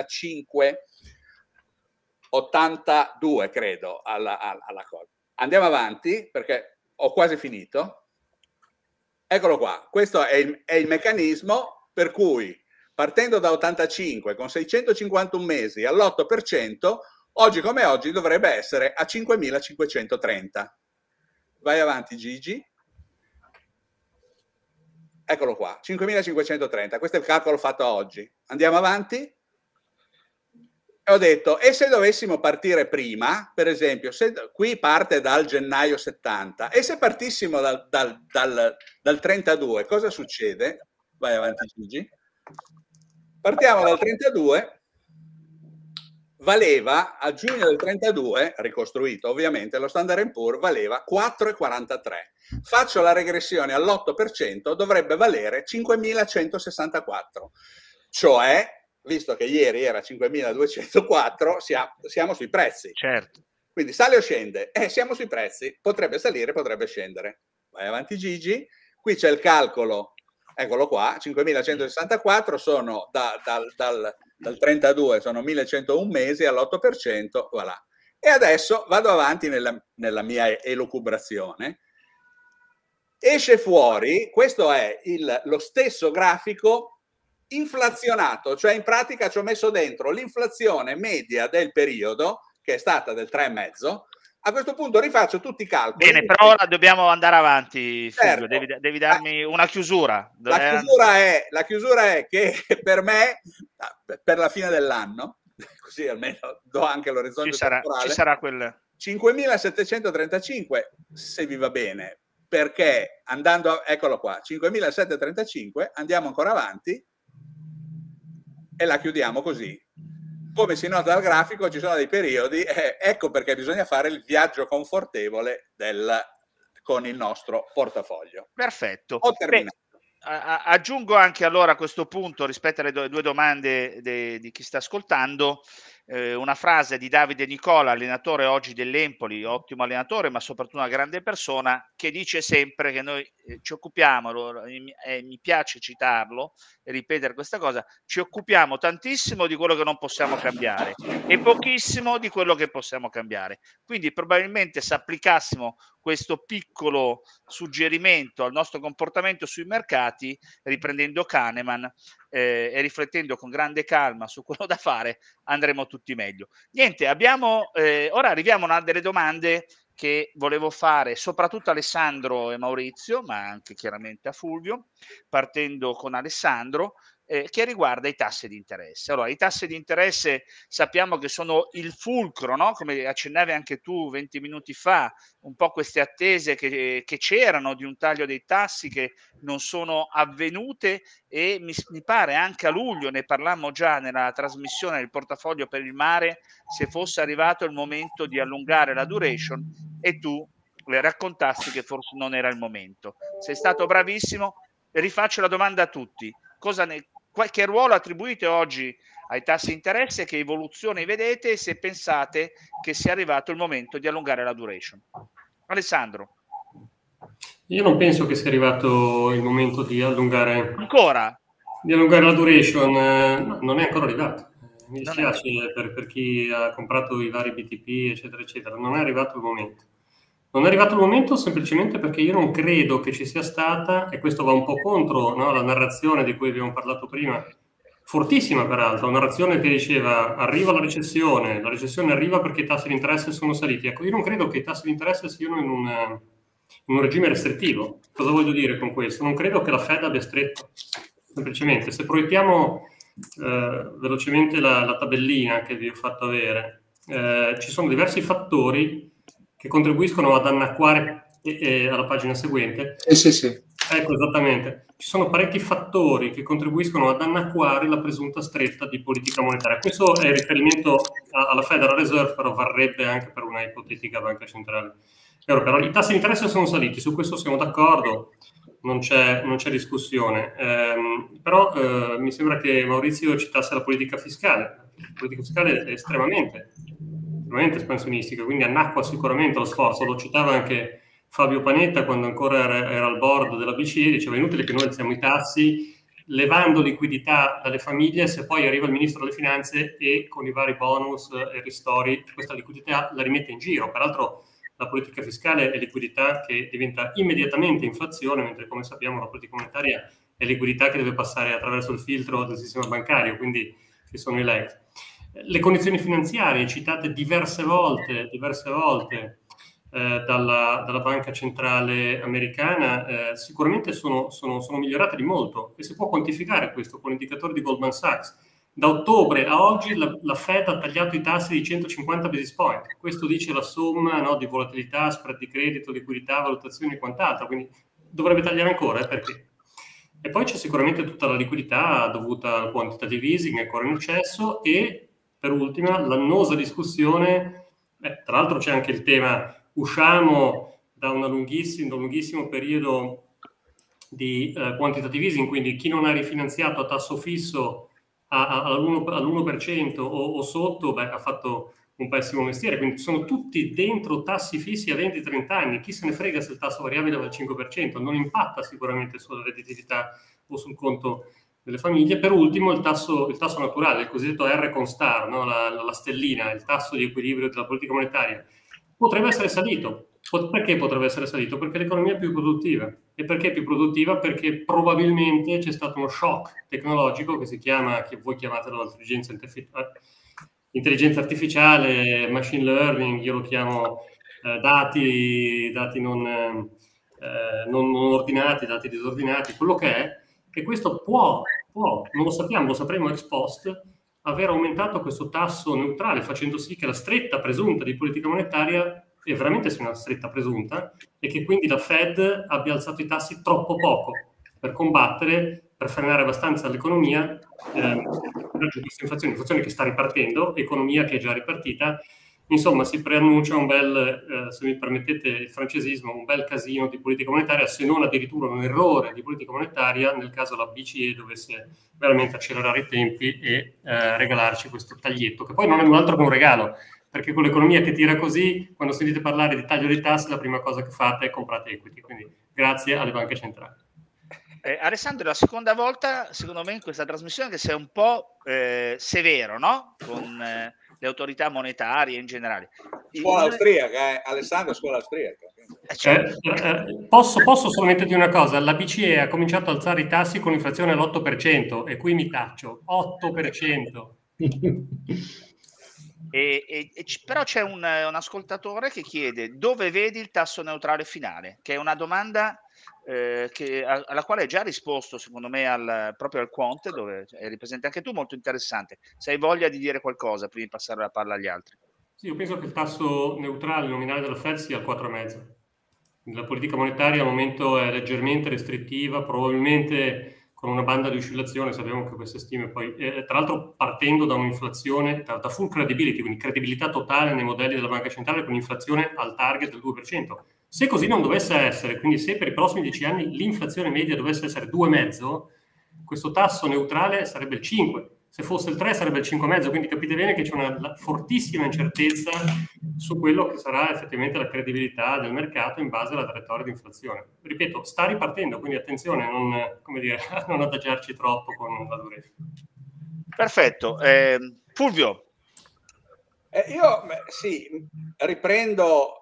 3.582, credo, alla cosa. Andiamo avanti perché ho quasi finito. Eccolo qua, questo è il meccanismo per cui, partendo da 85 con 651 mesi all'8%, oggi come oggi dovrebbe essere a 5.530. Vai avanti, Gigi. Eccolo qua, 5.530. Questo è il calcolo fatto oggi. Andiamo avanti. E ho detto, e se dovessimo partire prima, per esempio, qui parte dal gennaio 70, e se partissimo dal 32, cosa succede? Vai avanti, Gigi. Partiamo dal 32, valeva a giugno del 32, ricostruito ovviamente, lo Standard & Poor's valeva 4,43. Faccio la regressione all'8%, dovrebbe valere 5.164. Cioè, visto che ieri era 5.204, siamo sui prezzi. Certo. Quindi sale o scende? Siamo sui prezzi. Potrebbe salire, potrebbe scendere. Vai avanti Gigi. Qui c'è il calcolo. Eccolo qua, 5.164 sono dal 32, sono 1.101 mesi all'8%, voilà. E adesso vado avanti nella mia elucubrazione. Esce fuori, questo è lo stesso grafico inflazionato, cioè in pratica ci ho messo dentro l'inflazione media del periodo, che è stata del 3,5%. A questo punto rifaccio tutti i calcoli. Bene, però ora dobbiamo andare avanti, Fulvio, certo. devi darmi una chiusura. La chiusura è che per me, per la fine dell'anno, così almeno do anche l'orizzonte temporale, ci sarà quel 5.735, se vi va bene, perché andando, eccolo qua, 5.735, andiamo ancora avanti e la chiudiamo così. Come si nota dal grafico, ci sono dei periodi, ecco perché bisogna fare il viaggio confortevole con il nostro portafoglio. Perfetto. Ho terminato. Aggiungo anche allora a questo punto, rispetto alle due domande di chi sta ascoltando, una frase di Davide Nicola, allenatore oggi dell'Empoli, ottimo allenatore ma soprattutto una grande persona, che dice sempre che noi ci occupiamo, mi piace citarlo e ripetere questa cosa, ci occupiamo tantissimo di quello che non possiamo cambiare e pochissimo di quello che possiamo cambiare. Quindi probabilmente se applicassimo questo piccolo suggerimento al nostro comportamento sui mercati, riprendendo Kahneman e riflettendo con grande calma su quello da fare, andremo tutti meglio. Niente, ora arriviamo a delle domande che volevo fare soprattutto a Alessandro e Maurizio, ma anche chiaramente a Fulvio, partendo con Alessandro, che riguarda i tassi di interesse. Allora, i tassi di interesse sappiamo che sono il fulcro, no? Come accennavi anche tu 20 minuti fa, un po' queste attese che c'erano di un taglio dei tassi che non sono avvenute e mi pare anche a luglio, ne parlammo già nella trasmissione del portafoglio per il mare, se fosse arrivato il momento di allungare la duration e tu le raccontassi che forse non era il momento. Sei stato bravissimo, rifaccio la domanda a tutti. Che ruolo attribuite oggi ai tassi di interesse, che evoluzioni vedete e se pensate che sia arrivato il momento di allungare la duration? Alessandro. Io non penso che sia arrivato il momento di allungare la duration, non è ancora arrivato. Mi dispiace per chi ha comprato i vari BTP, eccetera, eccetera. Non è arrivato il momento. Non è arrivato il momento semplicemente perché io non credo che ci sia stata, e questo va un po' contro, no, la narrazione di cui abbiamo parlato prima, fortissima peraltro, una narrazione che diceva arriva la recessione arriva perché i tassi di interesse sono saliti. Ecco, io non credo che i tassi di interesse siano in un regime restrittivo. Cosa voglio dire con questo? Non credo che la Fed abbia stretto. Semplicemente, se proiettiamo velocemente la tabellina che vi ho fatto avere, ci sono diversi fattori che contribuiscono ad annacquare alla pagina seguente. Sì. Ecco, esattamente. Ci sono parecchi fattori che contribuiscono ad annacquare la presunta stretta di politica monetaria. Questo è il riferimento alla Federal Reserve, però varrebbe anche per una ipotetica banca centrale europea. I tassi di interesse sono saliti, su questo siamo d'accordo, non c'è discussione. Però mi sembra che Maurizio citasse la politica fiscale. La politica fiscale è estremamente espansionistica, quindi annacqua sicuramente lo sforzo. Lo citava anche Fabio Panetta quando ancora era al board della BCE, diceva: è inutile che noi alziamo i tassi levando liquidità dalle famiglie se poi arriva il ministro delle finanze e con i vari bonus e ristori questa liquidità la rimette in giro. Peraltro la politica fiscale è liquidità che diventa immediatamente inflazione, mentre come sappiamo la politica monetaria è liquidità che deve passare attraverso il filtro del sistema bancario, quindi che sono i lag. Le condizioni finanziarie citate diverse volte dalla Banca Centrale Americana sicuramente sono migliorate di molto, e si può quantificare questo con indicatori di Goldman Sachs. Da ottobre a oggi la Fed ha tagliato i tassi di 150 basis point. Questo dice la somma, no, di volatilità, spread di credito, liquidità, valutazioni e quant'altro, quindi dovrebbe tagliare ancora, perché? E poi c'è sicuramente tutta la liquidità dovuta al quantitative easing ancora in eccesso, e per ultima, l'annosa discussione, tra l'altro c'è anche il tema, usciamo da un lunghissimo periodo di quantitative easing, quindi chi non ha rifinanziato a tasso fisso all'1% o sotto, ha fatto un pessimo mestiere, quindi sono tutti dentro tassi fissi a 20-30 anni, chi se ne frega se il tasso variabile va al 5%, non impatta sicuramente sulla redditività o sul conto delle famiglie. Per ultimo il tasso naturale, il cosiddetto R con star, no? la stellina, il tasso di equilibrio della politica monetaria, potrebbe essere salito. Perché potrebbe essere salito? Perché l'economia è più produttiva. E perché è più produttiva? Perché probabilmente c'è stato uno shock tecnologico che si chiama, che voi chiamatelo intelligenza artificiale, machine learning, io lo chiamo dati non ordinati, dati disordinati, quello che è, che questo può, non lo sappiamo, lo sapremo ex post, aver aumentato questo tasso neutrale, facendo sì che la stretta presunta di politica monetaria è veramente sia una stretta presunta e che quindi la Fed abbia alzato i tassi troppo poco per combattere, per frenare abbastanza l'economia, questa inflazione che sta ripartendo, economia che è già ripartita. Insomma, si preannuncia un bel, se mi permettete il francesismo, un bel casino di politica monetaria, se non addirittura un errore di politica monetaria nel caso la BCE dovesse veramente accelerare i tempi e regalarci questo taglietto, che poi non è null'altro che un regalo, perché con l'economia che tira così, quando sentite parlare di taglio dei tassi, la prima cosa che fate è comprate equity, quindi grazie alle banche centrali. Alessandro, la seconda volta, secondo me, in questa trasmissione che sei un po' severo, no? Con le autorità monetarie in generale. Scuola austriaca, Alessandro, scuola austriaca. Posso solamente dire una cosa, la BCE ha cominciato a alzare i tassi con l'inflazione all'8% e qui mi taccio, 8%. Però c'è un ascoltatore che chiede dove vedi il tasso neutrale finale, che è una domanda alla quale hai già risposto, secondo me, proprio al Quant, dove eri presente anche tu, molto interessante. Se hai voglia di dire qualcosa prima di passare la palla agli altri. Sì, io penso che il tasso neutrale nominale della Fed sia al 4,5. La politica monetaria al momento è leggermente restrittiva, probabilmente con una banda di oscillazione, sappiamo che queste stime poi, tra l'altro partendo da un'inflazione, da full credibility, quindi credibilità totale nei modelli della banca centrale con un'inflazione al target del 2%. Se così non dovesse essere, quindi se per i prossimi 10 anni l'inflazione media dovesse essere 2,5, questo tasso neutrale sarebbe il 5. Se fosse il 3 sarebbe il 5,5, quindi capite bene che c'è una fortissima incertezza su quello che sarà effettivamente la credibilità del mercato in base alla traiettoria di inflazione. Ripeto, sta ripartendo, quindi attenzione a non adagiarci troppo con la durezza. Perfetto. Fulvio. Io sì, riprendo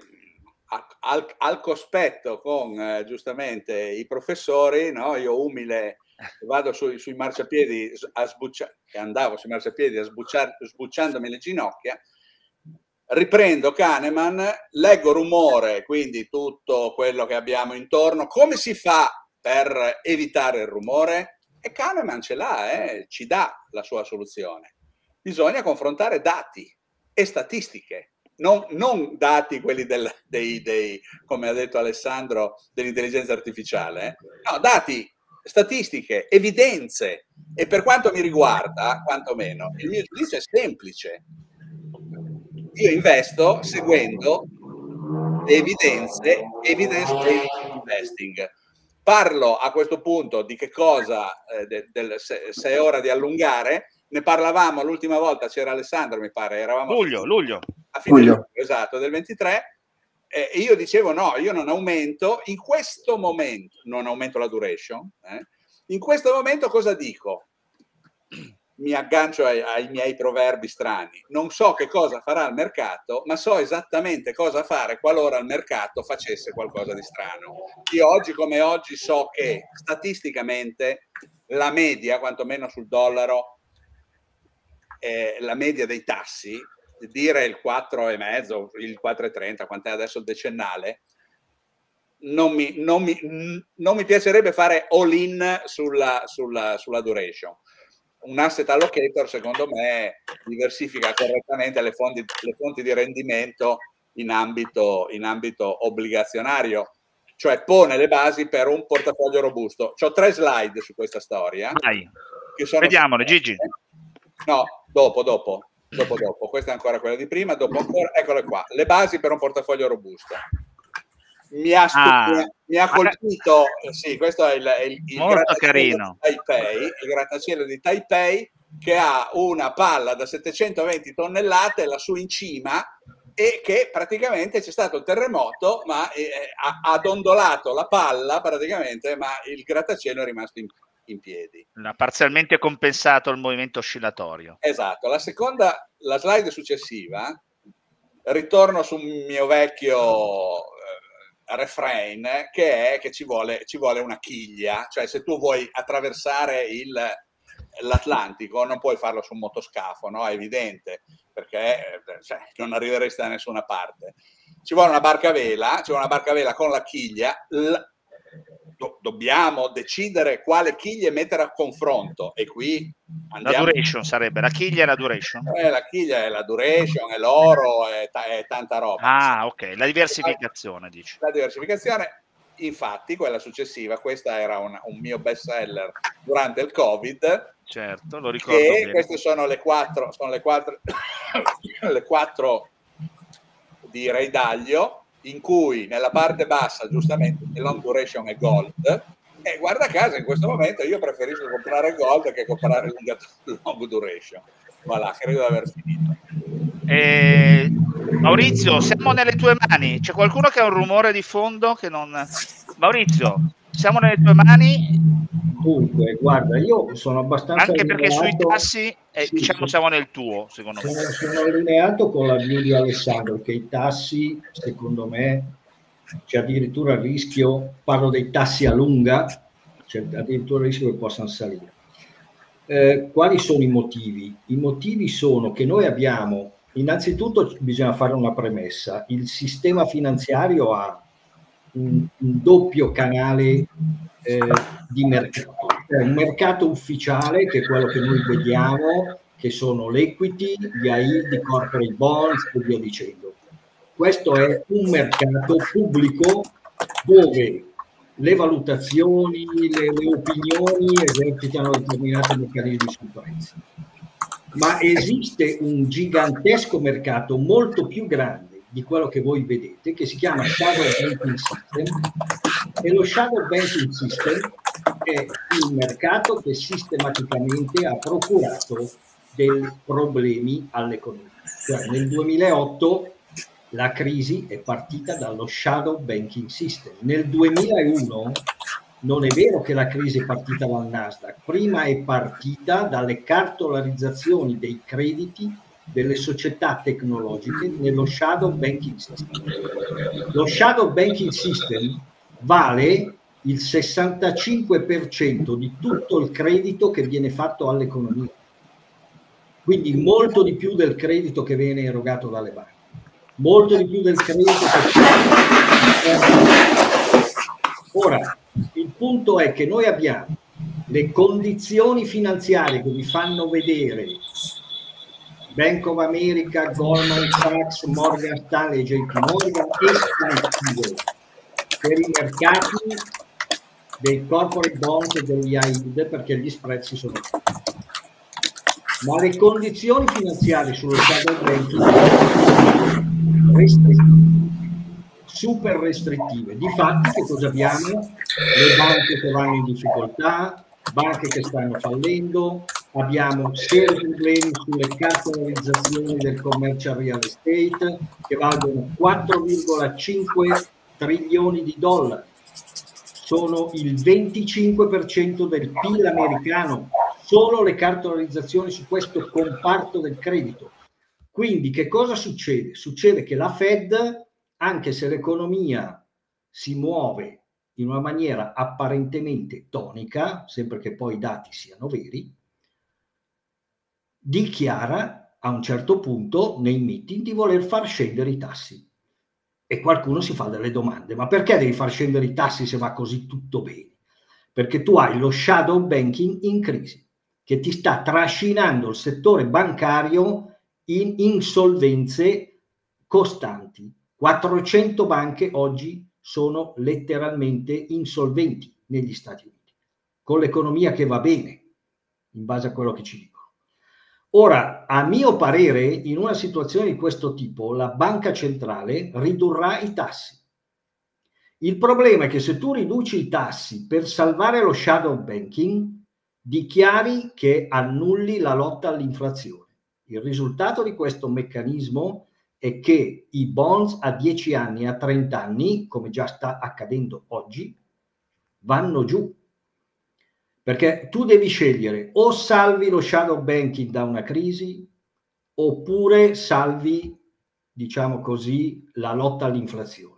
al cospetto con giustamente i professori, no? Io umile vado sui marciapiedi andavo sui marciapiedi sbucciandomi le ginocchia, riprendo Kahneman, leggo rumore, quindi tutto quello che abbiamo intorno, come si fa per evitare il rumore? E Kahneman ce l'ha, ci dà la sua soluzione. Bisogna confrontare dati e statistiche, non dati quelli come ha detto Alessandro, dell'intelligenza artificiale, no, dati, statistiche, evidenze. E per quanto mi riguarda, quantomeno, il mio giudizio è semplice. Io investo seguendo le evidenze, evidence-based investing. Parlo a questo punto di che cosa, se è ora di allungare, ne parlavamo l'ultima volta, c'era Alessandro mi pare, eravamo luglio. A fine luglio, esatto, del 23, e io dicevo no, io non aumento, in questo momento, non aumento la duration, in questo momento cosa dico? Mi aggancio ai miei proverbi strani, non so che cosa farà il mercato, ma so esattamente cosa fare qualora il mercato facesse qualcosa di strano. Io oggi come oggi so che statisticamente la media, quantomeno sul dollaro, la media dei tassi, dire il 4,5, il 4,30, quant'è adesso il decennale, non mi piacerebbe fare all-in sulla duration. Un asset allocator, secondo me, diversifica correttamente le fonti di rendimento in ambito obbligazionario, cioè pone le basi per un portafoglio robusto. C'ho 3 slide su questa storia. Vediamole, Gigi. No, dopo. dopo. Questa è ancora quella di prima, dopo ancora, eccole qua, le basi per un portafoglio robusto. Mi ha colpito, sì, questo è il carino. il grattacielo di Taipei, che ha una palla da 720 tonnellate lassù in cima, e che praticamente c'è stato il terremoto, ma ha dondolato la palla praticamente, ma il grattacielo è rimasto in piedi. Ha parzialmente compensato il movimento oscillatorio. Esatto. La slide successiva, ritorno sul mio vecchio refrain, che è che ci vuole una chiglia, cioè se tu vuoi attraversare l'Atlantico non puoi farlo su un motoscafo, no? È evidente, perché non arriveresti da nessuna parte. Ci vuole una barca a vela con la chiglia. Dobbiamo decidere quale chiglia mettere a confronto, e qui andiamo. La duration sarebbe, la chiglia e la duration? La chiglia è la duration, è l'oro, è tanta roba. Ah, ok, la diversificazione, dici. La diversificazione, infatti, quella successiva, questa era un mio best seller durante il Covid. Certo, lo ricordo e bene. Queste sono le quattro di Ray Dalio, in cui nella parte bassa giustamente il long duration è gold, e guarda caso in questo momento io preferisco comprare gold che comprare long duration. Voilà, credo di aver finito. Maurizio, siamo nelle tue mani. C'è qualcuno che ha un rumore di fondo che non... Maurizio, siamo nelle tue mani. Dunque, guarda, io sono abbastanza anche perché allineato, sui tassi sì, diciamo siamo nel tuo, secondo me. Sono allineato con la view di Alessandro, che i tassi, secondo me, c'è addirittura il rischio, parlo dei tassi a lunga, c'è addirittura il rischio che possano salire. Quali sono i motivi? I motivi sono che noi abbiamo, innanzitutto bisogna fare una premessa: il sistema finanziario ha un doppio canale di mercato, un mercato ufficiale, che è quello che noi vediamo, che sono l'equity, gli yield, i corporate bonds e via dicendo. Questo è un mercato pubblico dove le valutazioni, le opinioni esercitano determinati meccanismi sui prezzi. Ma esiste un gigantesco mercato molto più grande di quello che voi vedete, che si chiama Shadow Banking System, e lo Shadow Banking System è il mercato che sistematicamente ha procurato dei problemi all'economia. Cioè, nel 2008 la crisi è partita dallo Shadow Banking System. Nel 2001 non è vero che la crisi è partita dal Nasdaq, prima è partita dalle cartolarizzazioni dei crediti delle società tecnologiche nello Shadow Banking System. Lo Shadow Banking System vale il 65% di tutto il credito che viene fatto all'economia, quindi molto di più del credito che viene erogato dalle banche, molto di più del credito che... Ora, il punto è che noi abbiamo le condizioni finanziarie che vi fanno vedere Bank of America, Goldman Sachs, Morgan Stanley, JP Morgan, espansive per i mercati dei corporate bonds e degli yield, perché gli spread si sono fatti. Ma le condizioni finanziarie sullo shadow banking sono restrittive, super restrittive. Difatti, che cosa abbiamo? Le banche che vanno in difficoltà, banche che stanno fallendo, abbiamo seri problemi sulle cartolarizzazioni del commercial real estate che valgono 4,5 trilioni di dollari, sono il 25% del PIL americano, solo le cartolarizzazioni su questo comparto del credito. Quindi che cosa succede? Succede che la Fed, anche se l'economia si muove in una maniera apparentemente tonica, sempre che poi i dati siano veri, dichiara a un certo punto nei meeting di voler far scendere i tassi. E qualcuno si fa delle domande: ma perché devi far scendere i tassi se va così tutto bene? Perché tu hai lo shadow banking in crisi, che ti sta trascinando il settore bancario in insolvenze costanti. 400 banche oggi sono letteralmente insolventi negli Stati Uniti, con l'economia che va bene, in base a quello che ci dicono. Ora, a mio parere, in una situazione di questo tipo, la banca centrale ridurrà i tassi. Il problema è che se tu riduci i tassi per salvare lo shadow banking, dichiari che annulli la lotta all'inflazione. Il risultato di questo meccanismo è che i bonds a 10 anni, a 30 anni, come già sta accadendo oggi, vanno giù. Perché tu devi scegliere: o salvi lo shadow banking da una crisi, oppure salvi, diciamo così, la lotta all'inflazione.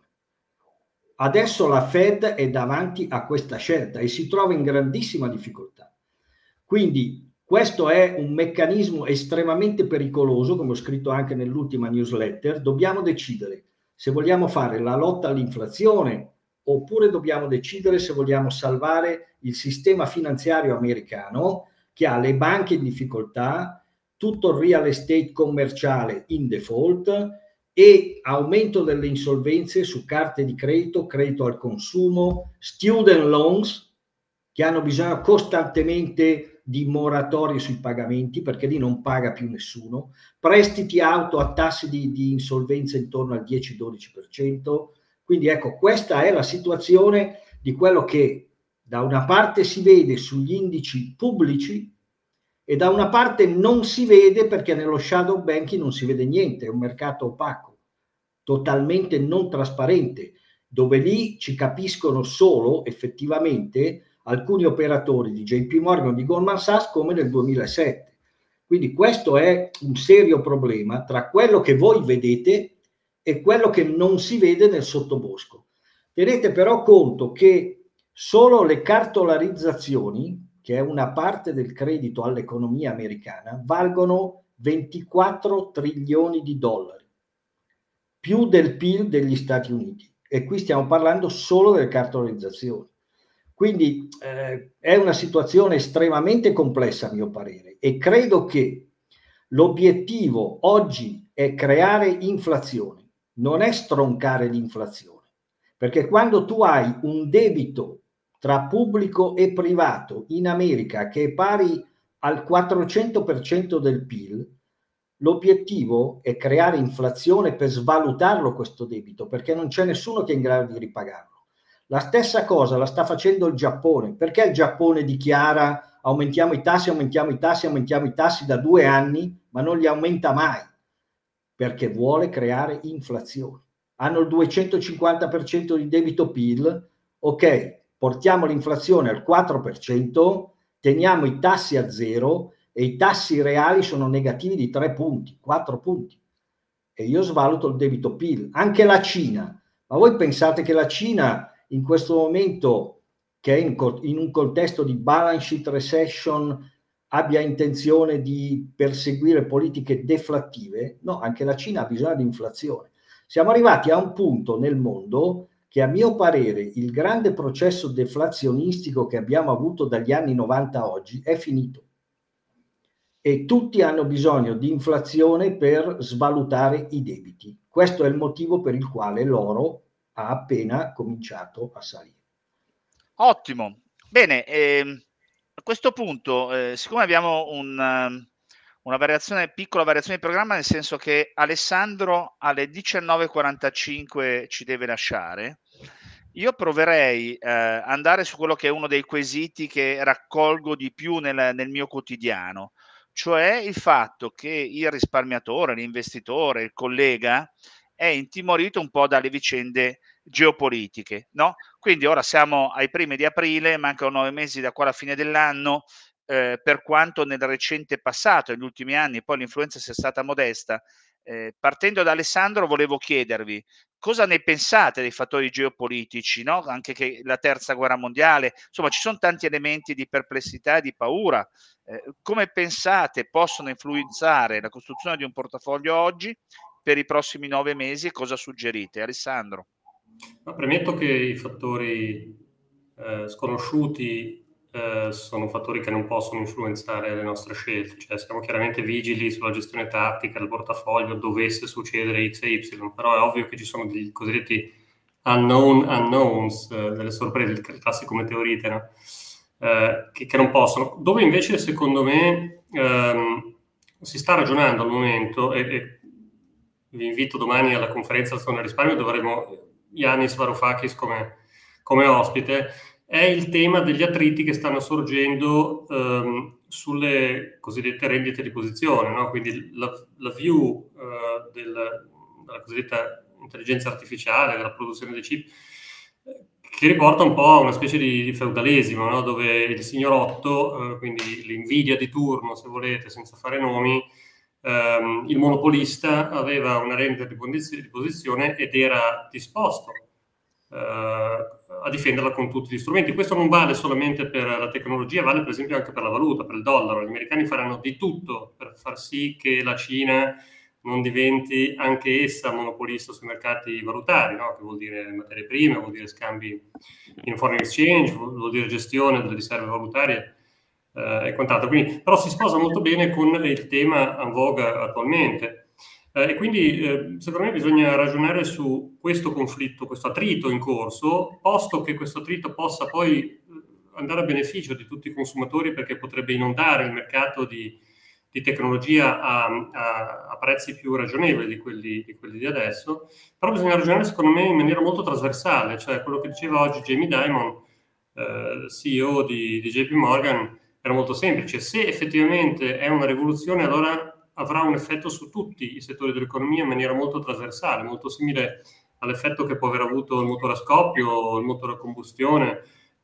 Adesso la Fed è davanti a questa scelta e si trova in grandissima difficoltà. Quindi questo è un meccanismo estremamente pericoloso, come ho scritto anche nell'ultima newsletter. Dobbiamo decidere se vogliamo fare la lotta all'inflazione oppure dobbiamo decidere se vogliamo salvare il sistema finanziario americano, che ha le banche in difficoltà, tutto il real estate commerciale in default e aumento delle insolvenze su carte di credito, credito al consumo, student loans, che hanno bisogno costantemente di moratorie sui pagamenti, perché lì non paga più nessuno, prestiti auto a tassi di insolvenza intorno al 10-12%. Quindi ecco, questa è la situazione di quello che da una parte si vede sugli indici pubblici e da una parte non si vede, perché nello shadow banking non si vede niente, è un mercato opaco, totalmente non trasparente, dove lì ci capiscono solo effettivamente alcuni operatori di JP Morgan, di Goldman Sachs, come nel 2007. Quindi questo è un serio problema tra quello che voi vedete e quello che non si vede nel sottobosco. Tenete però conto che solo le cartolarizzazioni, che è una parte del credito all'economia americana, valgono 24 trilioni di dollari, più del PIL degli Stati Uniti. E qui stiamo parlando solo delle cartolarizzazioni. Quindi è una situazione estremamente complessa, a mio parere, e credo che l'obiettivo oggi è creare inflazione, non è stroncare l'inflazione, perché quando tu hai un debito tra pubblico e privato in America che è pari al 400% del PIL, l'obiettivo è creare inflazione per svalutarlo questo debito, perché non c'è nessuno che è in grado di ripagarlo. La stessa cosa la sta facendo il Giappone. Perché il Giappone dichiara aumentiamo i tassi, aumentiamo i tassi, aumentiamo i tassi da 2 anni, ma non li aumenta mai? Perché vuole creare inflazione. Hanno il 250% di debito PIL, ok, portiamo l'inflazione al 4%, teniamo i tassi a zero e i tassi reali sono negativi di 3 punti, 4 punti. E io svaluto il debito PIL. Anche la Cina. Ma voi pensate che la Cina in questo momento, che è in un contesto di balance sheet recession, abbia intenzione di perseguire politiche deflattive? No, anche la Cina ha bisogno di inflazione. Siamo arrivati a un punto nel mondo che, a mio parere, il grande processo deflazionistico che abbiamo avuto dagli anni 90 a oggi è finito. E tutti hanno bisogno di inflazione per svalutare i debiti. Questo è il motivo per il quale l'oro ha appena cominciato a salire. Ottimo. Bene, a questo punto, siccome abbiamo una piccola variazione di programma, nel senso che Alessandro alle 19:45 ci deve lasciare, io proverei andare su quello che è uno dei quesiti che raccolgo di più nel mio quotidiano, cioè il fatto che il risparmiatore, l'investitore, il collega è intimorito un po' dalle vicende geopolitiche, no? Quindi ora siamo ai primi di aprile, mancano 9 mesi da qua alla fine dell'anno, per quanto nel recente passato, negli ultimi anni, poi l'influenza sia stata modesta, partendo da Alessandro volevo chiedervi cosa ne pensate dei fattori geopolitici, no? Anche che la terza guerra mondiale, insomma ci sono tanti elementi di perplessità e di paura. Come pensate possono influenzare la costruzione di un portafoglio oggi per i prossimi 9 mesi e cosa suggerite? Alessandro. Ma premetto che i fattori sconosciuti sono fattori che non possono influenzare le nostre scelte, cioè siamo chiaramente vigili sulla gestione tattica del portafoglio dovesse succedere X e Y, però è ovvio che ci sono dei cosiddetti unknowns, delle sorprese, il classico meteorite, no? Che non possono. Dove invece secondo me si sta ragionando al momento, e vi invito domani alla conferenza Zona Risparmio, dove avremo Yanis Varoufakis come ospite, è il tema degli attriti che stanno sorgendo sulle cosiddette rendite di posizione, no? Quindi la view della cosiddetta intelligenza artificiale, della produzione dei chip, che riporta un po' a una specie di feudalesimo, no? Dove il signorotto, quindi l'Nvidia di turno, se volete, senza fare nomi, il monopolista aveva una rendita di posizione ed era disposto a difenderla con tutti gli strumenti. Questo non vale solamente per la tecnologia, vale per esempio anche per la valuta, per il dollaro. Gli americani faranno di tutto per far sì che la Cina non diventi anche essa monopolista sui mercati valutari, no? Che vuol dire materie prime, vuol dire scambi in foreign exchange, vuol dire gestione delle riserve valutarie e quant'altro. Quindi, però si sposa molto bene con il tema en vogue attualmente. E quindi secondo me bisogna ragionare su questo conflitto, questo attrito in corso, posto che questo attrito possa poi andare a beneficio di tutti i consumatori, perché potrebbe inondare il mercato di tecnologia a prezzi più ragionevoli di quelli di adesso. Però bisogna ragionare secondo me in maniera molto trasversale, cioè quello che diceva oggi Jamie Dimon, CEO di JP Morgan, era molto semplice. Se effettivamente è una rivoluzione, allora avrà un effetto su tutti i settori dell'economia in maniera molto trasversale, molto simile all'effetto che può aver avuto il motore a scoppio, il motore a combustione.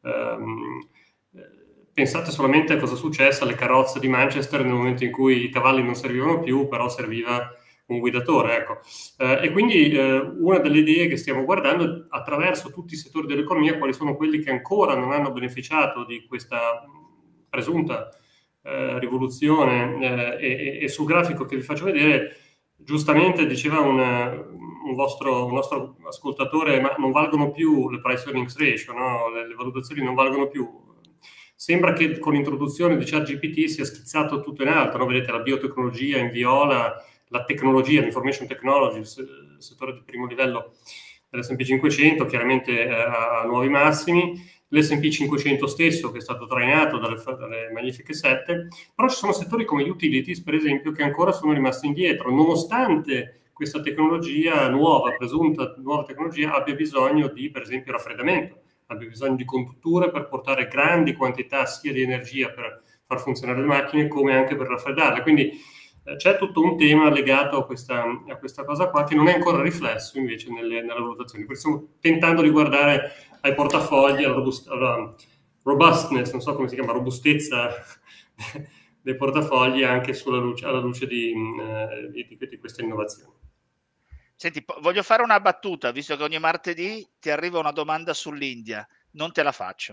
Pensate solamente a cosa è successo alle carrozze di Manchester nel momento in cui i cavalli non servivano più, però serviva un guidatore, ecco. E quindi una delle idee che stiamo guardando attraverso tutti i settori dell'economia, quali sono quelli che ancora non hanno beneficiato di questa presunta rivoluzione, e sul grafico che vi faccio vedere, giustamente diceva un nostro ascoltatore, ma non valgono più le price earnings ratio, no? Le valutazioni non valgono più. Sembra che con l'introduzione di ChatGPT sia schizzato tutto in alto, no? Vedete la biotecnologia in viola, la tecnologia, l'information technology, il settore di primo livello dell'S&P 500, chiaramente a nuovi massimi, l'S&P 500 stesso che è stato trainato dalle magnifiche 7, però ci sono settori come utilities, per esempio, che ancora sono rimasti indietro, nonostante questa tecnologia nuova, presunta nuova tecnologia, abbia bisogno di, per esempio, raffreddamento, abbia bisogno di condutture per portare grandi quantità sia di energia per far funzionare le macchine come anche per raffreddarle. Quindi c'è tutto un tema legato a questa cosa qua che non è ancora riflesso invece nelle valutazioni. Perché stiamo tentando di guardare ai portafogli, alla robustness, non so come si chiama, robustezza dei portafogli anche alla luce di queste innovazioni. Senti, voglio fare una battuta, visto che ogni martedì ti arriva una domanda sull'India, non te la faccio.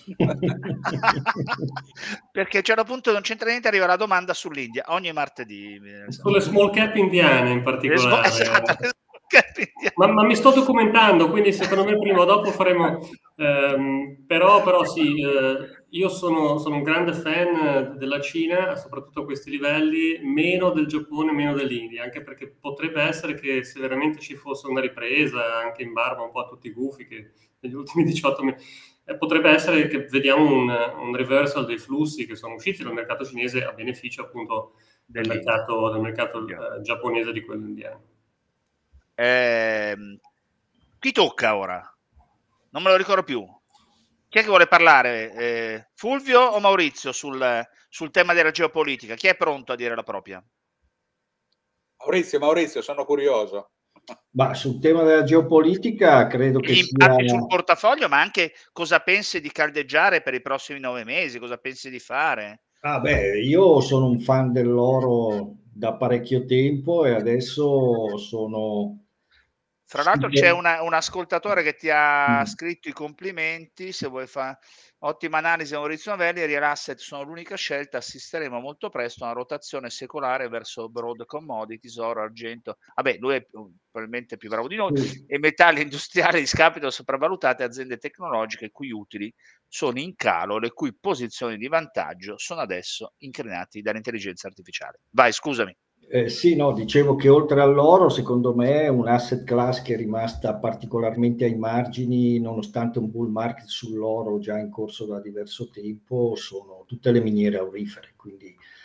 Perché a un certo punto non c'entra niente, arriva la domanda sull'India ogni martedì. Sulle small cap indiane in particolare. Esatto. Ma mi sto documentando, quindi secondo me prima o dopo faremo... però sì, io sono un grande fan della Cina, soprattutto a questi livelli, meno del Giappone, meno dell'India, anche perché potrebbe essere che se veramente ci fosse una ripresa, anche in barba un po' a tutti i gufi che negli ultimi 18 mesi... potrebbe essere che vediamo un reversal dei flussi che sono usciti dal mercato cinese a beneficio appunto del mercato giapponese di quello indiano. Chi tocca ora? Non me lo ricordo più. Chi è che vuole parlare? Fulvio o Maurizio sul tema della geopolitica? Chi è pronto a dire la propria? Maurizio, sono curioso. Ma sul tema della geopolitica credo che sia... sul portafoglio, ma anche cosa pensi di caldeggiare per i prossimi 9 mesi, cosa pensi di fare? Io sono un fan dell'oro da parecchio tempo e adesso sono... Fra l'altro c'è un ascoltatore che ti ha scritto i complimenti, se vuoi fare ottima analisi Maurizio Novelli, real asset sono l'unica scelta, assisteremo molto presto a una rotazione secolare verso broad commodities, oro, argento, vabbè lui è probabilmente più bravo di noi, e metalli industriali di scapito sopravvalutate, aziende tecnologiche i cui utili sono in calo, le cui posizioni di vantaggio sono adesso incrinati dall'intelligenza artificiale. Vai, scusami. Sì, no, dicevo che oltre all'oro, secondo me è un asset class che è rimasta particolarmente ai margini, nonostante un bull market sull'oro già in corso da diverso tempo, sono tutte le miniere aurifere, quindi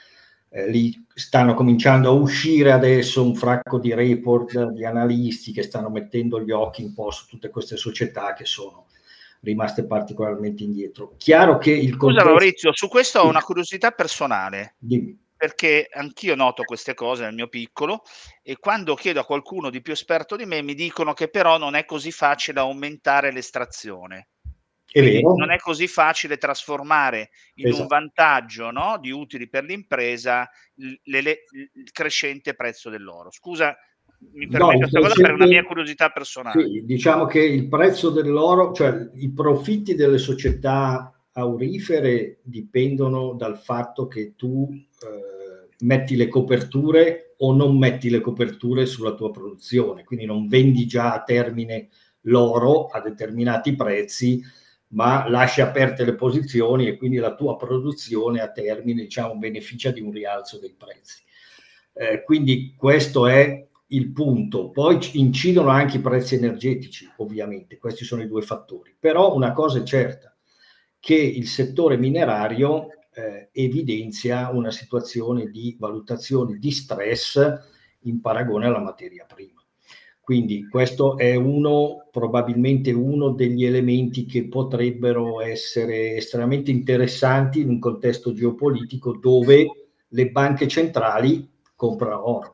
lì stanno cominciando a uscire adesso un fracco di report di analisti che stanno mettendo gli occhi un po' su tutte queste società che sono rimaste particolarmente indietro. Chiaro che il Scusa Maurizio, su questo ho una curiosità personale. Dimmi. Perché anch'io noto queste cose nel mio piccolo, e quando chiedo a qualcuno di più esperto di me mi dicono che però non è così facile aumentare l'estrazione. Quindi non è così facile trasformare in un vantaggio, no, di utili per l'impresa il crescente prezzo dell'oro. Scusa, mi permetto questa cosa per una mia curiosità personale. Sì, diciamo che il prezzo dell'oro, cioè i profitti delle società aurifere dipendono dal fatto che tu metti le coperture o non metti le coperture sulla tua produzione, quindi non vendi già a termine l'oro a determinati prezzi, ma lasci aperte le posizioni e quindi la tua produzione a termine, diciamo, beneficia di un rialzo dei prezzi. Quindi questo è il punto. Poi incidono anche i prezzi energetici, ovviamente, questi sono i due fattori. Però una cosa è certa, che il settore minerario evidenzia una situazione di valutazione di stress in paragone alla materia prima. Quindi questo è probabilmente uno degli elementi che potrebbero essere estremamente interessanti in un contesto geopolitico dove le banche centrali comprano oro.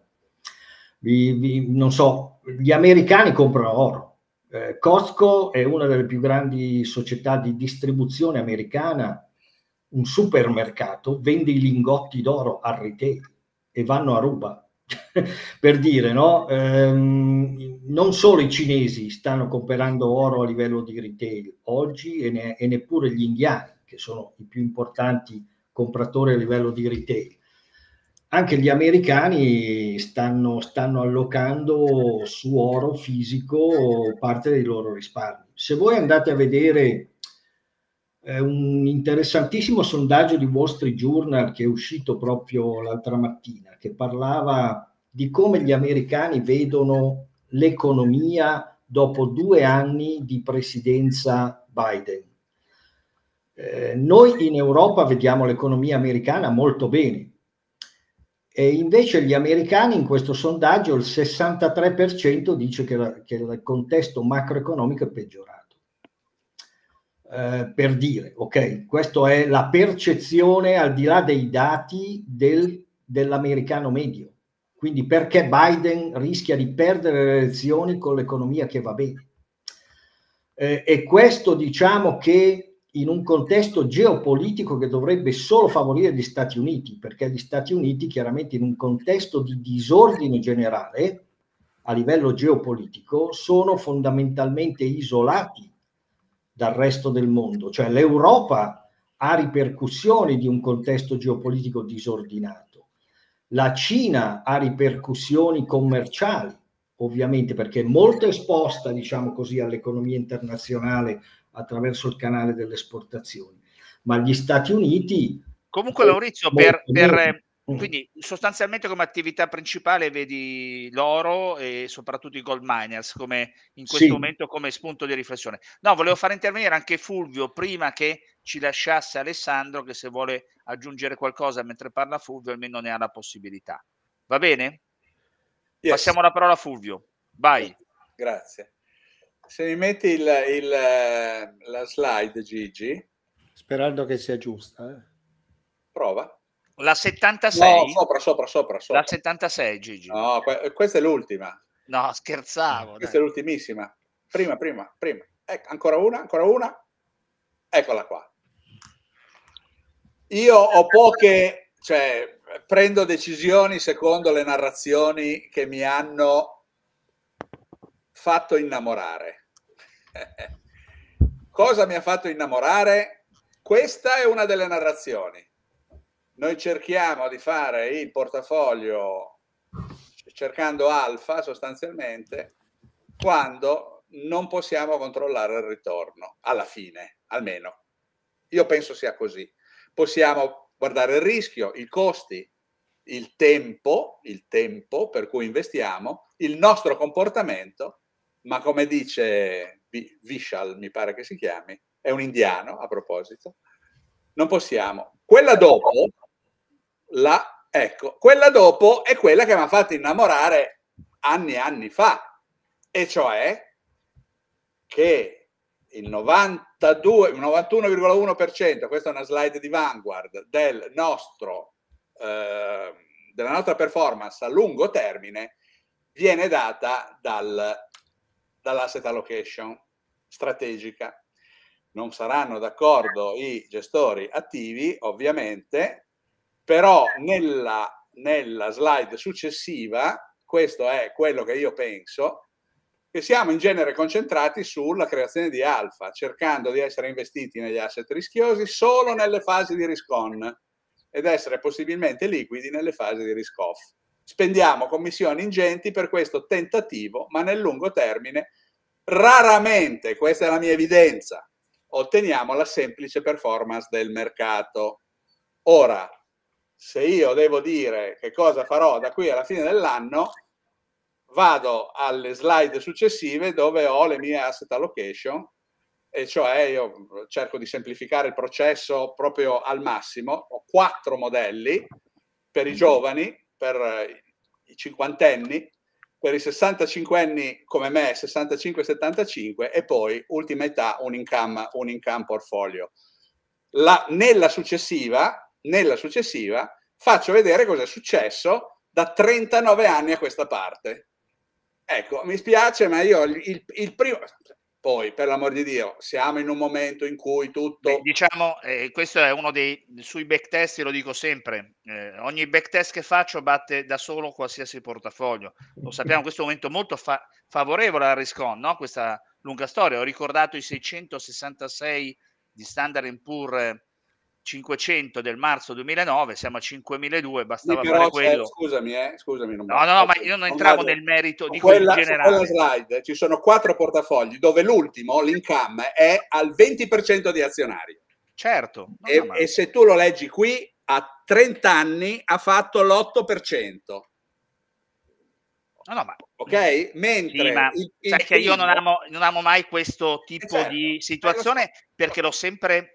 Non so, gli americani comprano oro. Costco è una delle più grandi società di distribuzione americana, un supermercato, vende i lingotti d'oro al retail e vanno a ruba. Per dire, no? Non solo i cinesi stanno comprando oro a livello di retail oggi e neppure gli indiani, che sono i più importanti compratori a livello di retail. Anche gli americani stanno allocando su oro fisico parte dei loro risparmi. Se voi andate a vedere un interessantissimo sondaggio di Wall Street Journal che è uscito proprio l'altra mattina, che parlava di come gli americani vedono l'economia dopo 2 anni di presidenza Biden. Noi in Europa vediamo l'economia americana molto bene, e invece gli americani in questo sondaggio il 63% dice che il contesto macroeconomico è peggiorato. Per dire, ok, questa è la percezione al di là dei dati dell'americano medio. Quindi perché Biden rischia di perdere le elezioni con l'economia che va bene. E questo, diciamo che in un contesto geopolitico che dovrebbe solo favorire gli Stati Uniti, perché gli Stati Uniti chiaramente in un contesto di disordine generale a livello geopolitico sono fondamentalmente isolati dal resto del mondo, cioè l'Europa ha ripercussioni di un contesto geopolitico disordinato, la Cina ha ripercussioni commerciali, ovviamente perché è molto esposta, diciamo così, all'economia internazionale attraverso il canale delle esportazioni, ma gli Stati Uniti... Comunque Maurizio, quindi sostanzialmente come attività principale vedi l'oro e soprattutto i gold miners come in questo momento come spunto di riflessione. No, volevo fare intervenire anche Fulvio prima che ci lasciasse Alessandro, che se vuole aggiungere qualcosa mentre parla Fulvio almeno ne ha la possibilità. Va bene? Yes. Passiamo la parola a Fulvio. Vai. Grazie. Se mi metti la slide, Gigi. Sperando che sia giusta. Prova. La 76? No, sopra. La 76, Gigi. No, questa è l'ultima. No, scherzavo. Questa è l'ultimissima. Prima. Ecco, ancora una. Eccola qua. Io ho poche, cioè prendo decisioni secondo le narrazioni che mi hanno fatto innamorare. Cosa mi ha fatto innamorare? Questa è una delle narrazioni. Noi cerchiamo di fare il portafoglio cercando alfa sostanzialmente quando non possiamo controllare il ritorno, alla fine, almeno. Io penso sia così. Possiamo guardare il rischio, i costi, il tempo per cui investiamo, il nostro comportamento, ma come dice Vishal, mi pare che si chiami, è un indiano a proposito, non possiamo. Quella dopo Ecco, quella dopo è quella che mi ha fatto innamorare anni e anni fa, e cioè che il 91,1%, questa è una slide di Vanguard, della nostra performance a lungo termine viene data dall'asset allocation strategica. Non saranno d'accordo i gestori attivi, ovviamente, però nella slide successiva, questo è quello che io penso, che siamo in genere concentrati sulla creazione di alfa, cercando di essere investiti negli asset rischiosi solo nelle fasi di risk on ed essere possibilmente liquidi nelle fasi di risk off. Spendiamo commissioni ingenti per questo tentativo, ma nel lungo termine raramente, questa è la mia evidenza, otteniamo la semplice performance del mercato. Ora, se io devo dire che cosa farò da qui alla fine dell'anno, vado alle slide successive dove ho le mie asset allocation, e cioè io cerco di semplificare il processo proprio al massimo. Ho 4 modelli per i giovani, per i cinquantenni, per i 65enni come me, 65-75, e poi ultima età un income portfolio. Nella successiva faccio vedere cosa è successo da 39 anni a questa parte. Ecco, mi spiace, ma io il primo... Poi, per l'amor di Dio, siamo in un momento in cui tutto... Beh, diciamo, questo è uno sui backtest, lo dico sempre, ogni backtest che faccio batte da solo qualsiasi portafoglio. Lo sappiamo, in questo momento molto favorevole al risk on, no? Questa lunga storia. Ho ricordato i 666 di Standard & Poor's 500 del marzo 2009, siamo a 5002, bastava fare quello. Scusami, no, ma io non entravo nel merito, dico in generale. Su quella slide ci sono 4 portafogli dove l'ultimo, l'income, è al 20% di azionario. Certo. E se tu lo leggi qui, a 30 anni ha fatto l'8%. Ok? Mentre sì, sai che io non amo mai questo tipo di situazione, perché l'ho sempre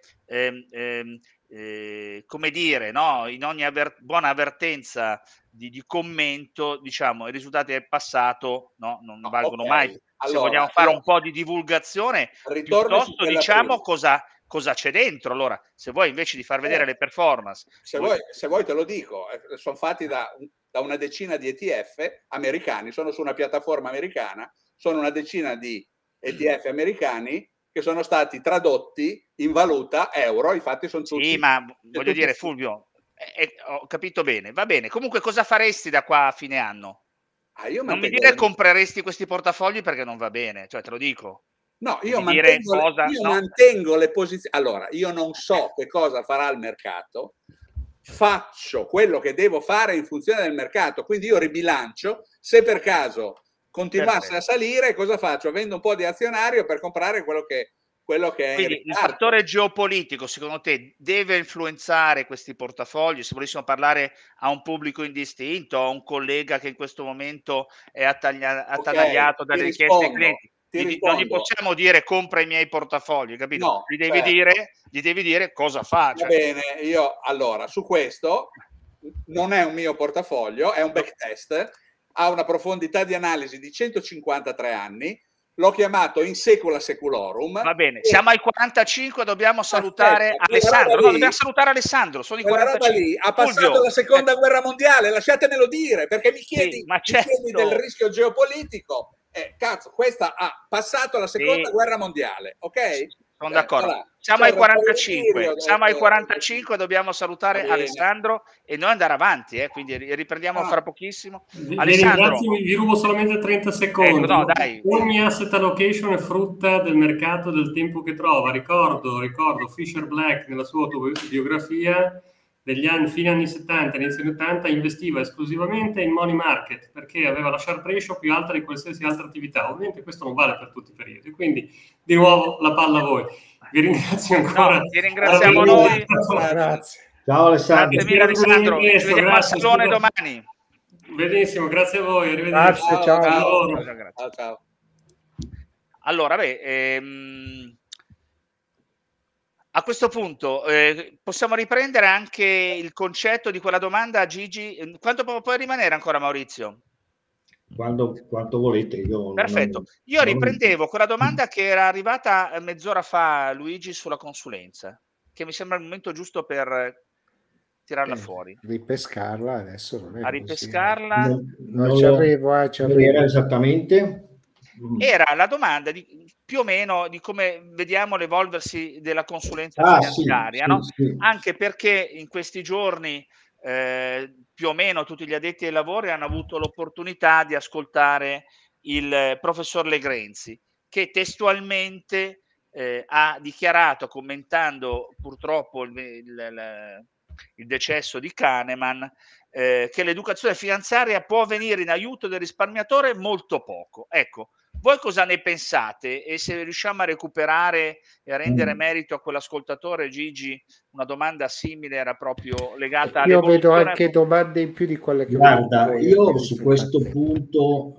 come dire, no? In ogni buona avvertenza di commento, diciamo, i risultati del passato non valgono mai. Se vogliamo fare un po' di divulgazione, piuttosto diciamo cosa c'è dentro. Allora, se vuoi invece di far vedere le performance, se vuoi te lo dico, sono fatti da una decina di ETF americani, sono su una piattaforma americana, sono una decina di ETF americani che sono stati tradotti in valuta euro, infatti sono tutti... Sì, ma voglio dire, Fulvio, ho capito bene, va bene. Comunque cosa faresti da qua a fine anno? Non mi dire compreresti questi portafogli, perché non va bene, cioè te lo dico. No, io mantengo le posizioni. Allora, io non so che cosa farà il mercato, faccio quello che devo fare in funzione del mercato, quindi io ribilancio. Se per caso continuasse a salire, cosa faccio? Vendo un po' di azionario per comprare quello che è. Quindi il fattore geopolitico, secondo te, deve influenzare questi portafogli? Se volessimo parlare a un pubblico indistinto, a un collega che in questo momento è attanagliato dalle richieste dei clienti, non gli possiamo dire compra i miei portafogli, capito? No, gli devi dire cosa fa. Va bene, io allora su questo non è un mio portafoglio, è un backtest, ha una profondità di analisi di 153 anni. L'ho chiamato in secula seculorum. Va bene, siamo ai 45, dobbiamo salutare Alessandro. Dobbiamo salutare Alessandro, sono i 45. Lì ha passato la seconda guerra mondiale, lasciatemelo dire, perché mi chiedi del rischio geopolitico. Cazzo, questa ha passato la seconda guerra mondiale, ok? Sono d'accordo. Siamo ai 45, dobbiamo salutare Alessandro e noi andare avanti, quindi riprendiamo fra pochissimo. Alessandro, vi rubo solamente 30 secondi. Dai. Ogni asset allocation è frutta del mercato, del tempo che trova. Ricordo Fisher Black nella sua autobiografia degli fine anni 70, inizio anni 80, investiva esclusivamente in money market perché aveva la Sharpe ratio più alta di qualsiasi altra attività. Ovviamente questo non vale per tutti i periodi, quindi di nuovo la palla a voi. Vi ringrazio ancora. Ti ringraziamo noi. Grazie. Ciao Alessandro. Grazie mille Alessandro. Ci vediamo al salone domani. Benissimo, grazie a voi. Arrivederci. Grazie, ciao. Allora, A questo punto possiamo riprendere anche il concetto di quella domanda, Gigi. Quanto puoi rimanere ancora, Maurizio? Quanto volete. Io Perfetto. Io riprendevo quella domanda che era arrivata mezz'ora fa, Luigi, sulla consulenza, che mi sembra il momento giusto per tirarla fuori. Ripescarla adesso non è A così. ripescarla. No, ci arrivo, ci arrivo. Era esattamente? Era la domanda più o meno di come vediamo l'evolversi della consulenza Sì, finanziaria, sì, no? sì. Anche perché in questi giorni più o meno tutti gli addetti ai lavori hanno avuto l'opportunità di ascoltare il professor Legrenzi, che testualmente ha dichiarato, commentando purtroppo il decesso di Kahneman, che l'educazione finanziaria può venire in aiuto del risparmiatore molto poco. Ecco, voi cosa ne pensate? E se riusciamo a recuperare e a rendere merito a quell'ascoltatore, Gigi, una domanda simile era proprio legata Io vedo all'evoluzione. anche domande in più di quelle che Guarda, voi. io su questo punto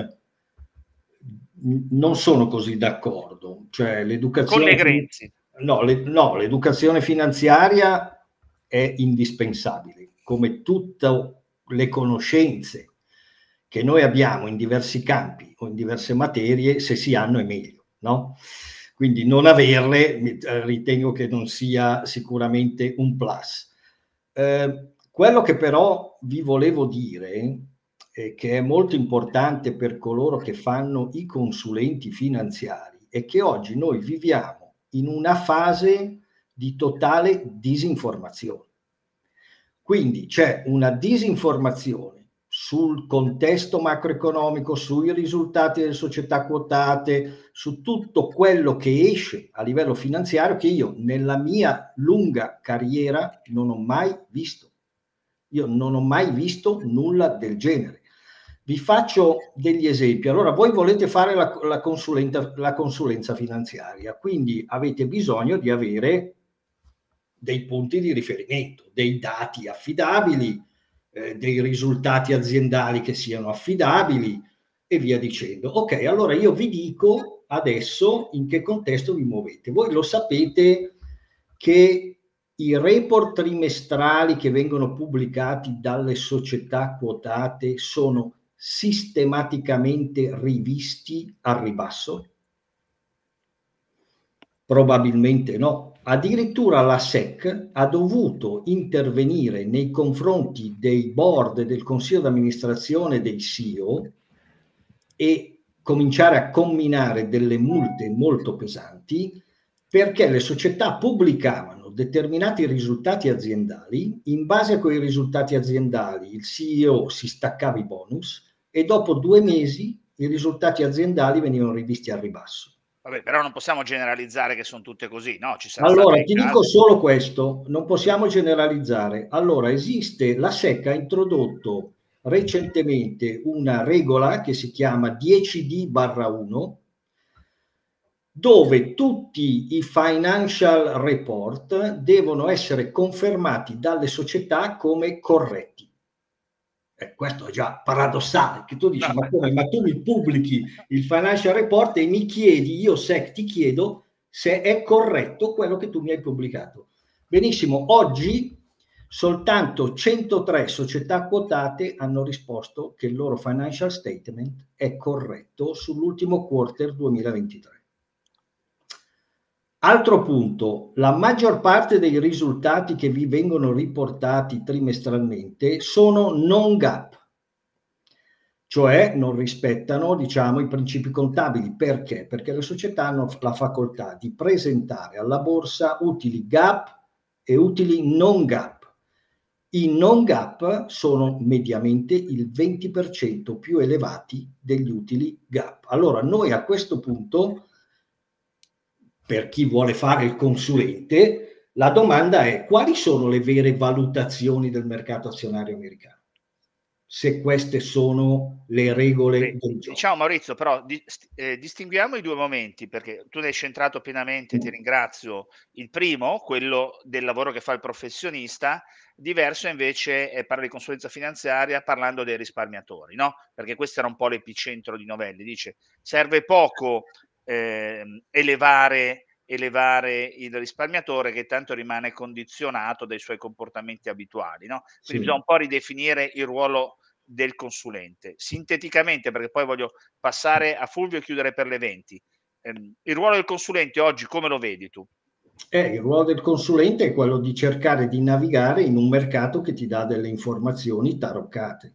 non sono così d'accordo. Cioè, l'educazione Con Legrenzi. No, l'educazione finanziaria è indispensabile, come tutte le conoscenze che noi abbiamo in diversi campi o in diverse materie, se si hanno è meglio, no? Quindi non averle ritengo che non sia sicuramente un plus. Quello che però vi volevo dire, che è molto importante per coloro che fanno i consulenti finanziari, è che oggi noi viviamo in una fase di totale disinformazione. Quindi c'è una disinformazione sul contesto macroeconomico, sui risultati delle società quotate, su tutto quello che esce a livello finanziario, che io nella mia lunga carriera non ho mai visto. Io non ho mai visto nulla del genere. Vi faccio degli esempi. Allora, voi volete fare la consulenza finanziaria, quindi avete bisogno di avere dei punti di riferimento, dei dati affidabili, dei risultati aziendali che siano affidabili e via dicendo. Ok, allora io vi dico adesso in che contesto vi muovete. Voi lo sapete che i report trimestrali che vengono pubblicati dalle società quotate sono sistematicamente rivisti al ribasso? Probabilmente no. Addirittura la SEC ha dovuto intervenire nei confronti dei board del consiglio d'amministrazione dei CEO e cominciare a comminare delle multe molto pesanti perché le società pubblicavano determinati risultati aziendali, in base a quei risultati aziendali il CEO si staccava i bonus e dopo 2 mesi i risultati aziendali venivano rivisti al ribasso. Vabbè, però non possiamo generalizzare che sono tutte così, no? Ci sarà Allora, stati ti casi. dico solo questo, non possiamo generalizzare. Allora, la SEC ha introdotto recentemente una regola che si chiama 10D/1, dove tutti i financial report devono essere confermati dalle società come corretti. Questo è già paradossale, che tu dici, ma come? Ma tu mi pubblichi il financial report e mi chiedi, io SEC ti chiedo se è corretto quello che tu mi hai pubblicato. Benissimo, oggi soltanto 103 società quotate hanno risposto che il loro financial statement è corretto sull'ultimo quarter 2023. Altro punto, la maggior parte dei risultati che vi vengono riportati trimestralmente sono non GAAP, cioè non rispettano, diciamo, i principi contabili. Perché? Perché le società hanno la facoltà di presentare alla borsa utili GAAP e utili non GAAP. I non GAAP sono mediamente il 20% più elevati degli utili GAAP. Allora, noi a questo punto, per chi vuole fare il consulente, la domanda è: quali sono le vere valutazioni del mercato azionario americano? Se queste sono le regole del gioco. Diciamo, Maurizio, però distinguiamo i due momenti, perché tu ne hai centrato pienamente, ti ringrazio. Il primo, quello del lavoro che fa il professionista, diverso invece è parlare di consulenza finanziaria parlando dei risparmiatori, no? Perché questo era un po' l'epicentro di Novelli, dice serve poco elevare elevare il risparmiatore che tanto rimane condizionato dai suoi comportamenti abituali, no? Quindi Sì. bisogna un po' ridefinire il ruolo del consulente. Sinteticamente, perché poi voglio passare a Fulvio e chiudere per le 20. Il ruolo del consulente oggi come lo vedi tu? Il ruolo del consulente è quello di cercare di navigare in un mercato che ti dà delle informazioni taroccate.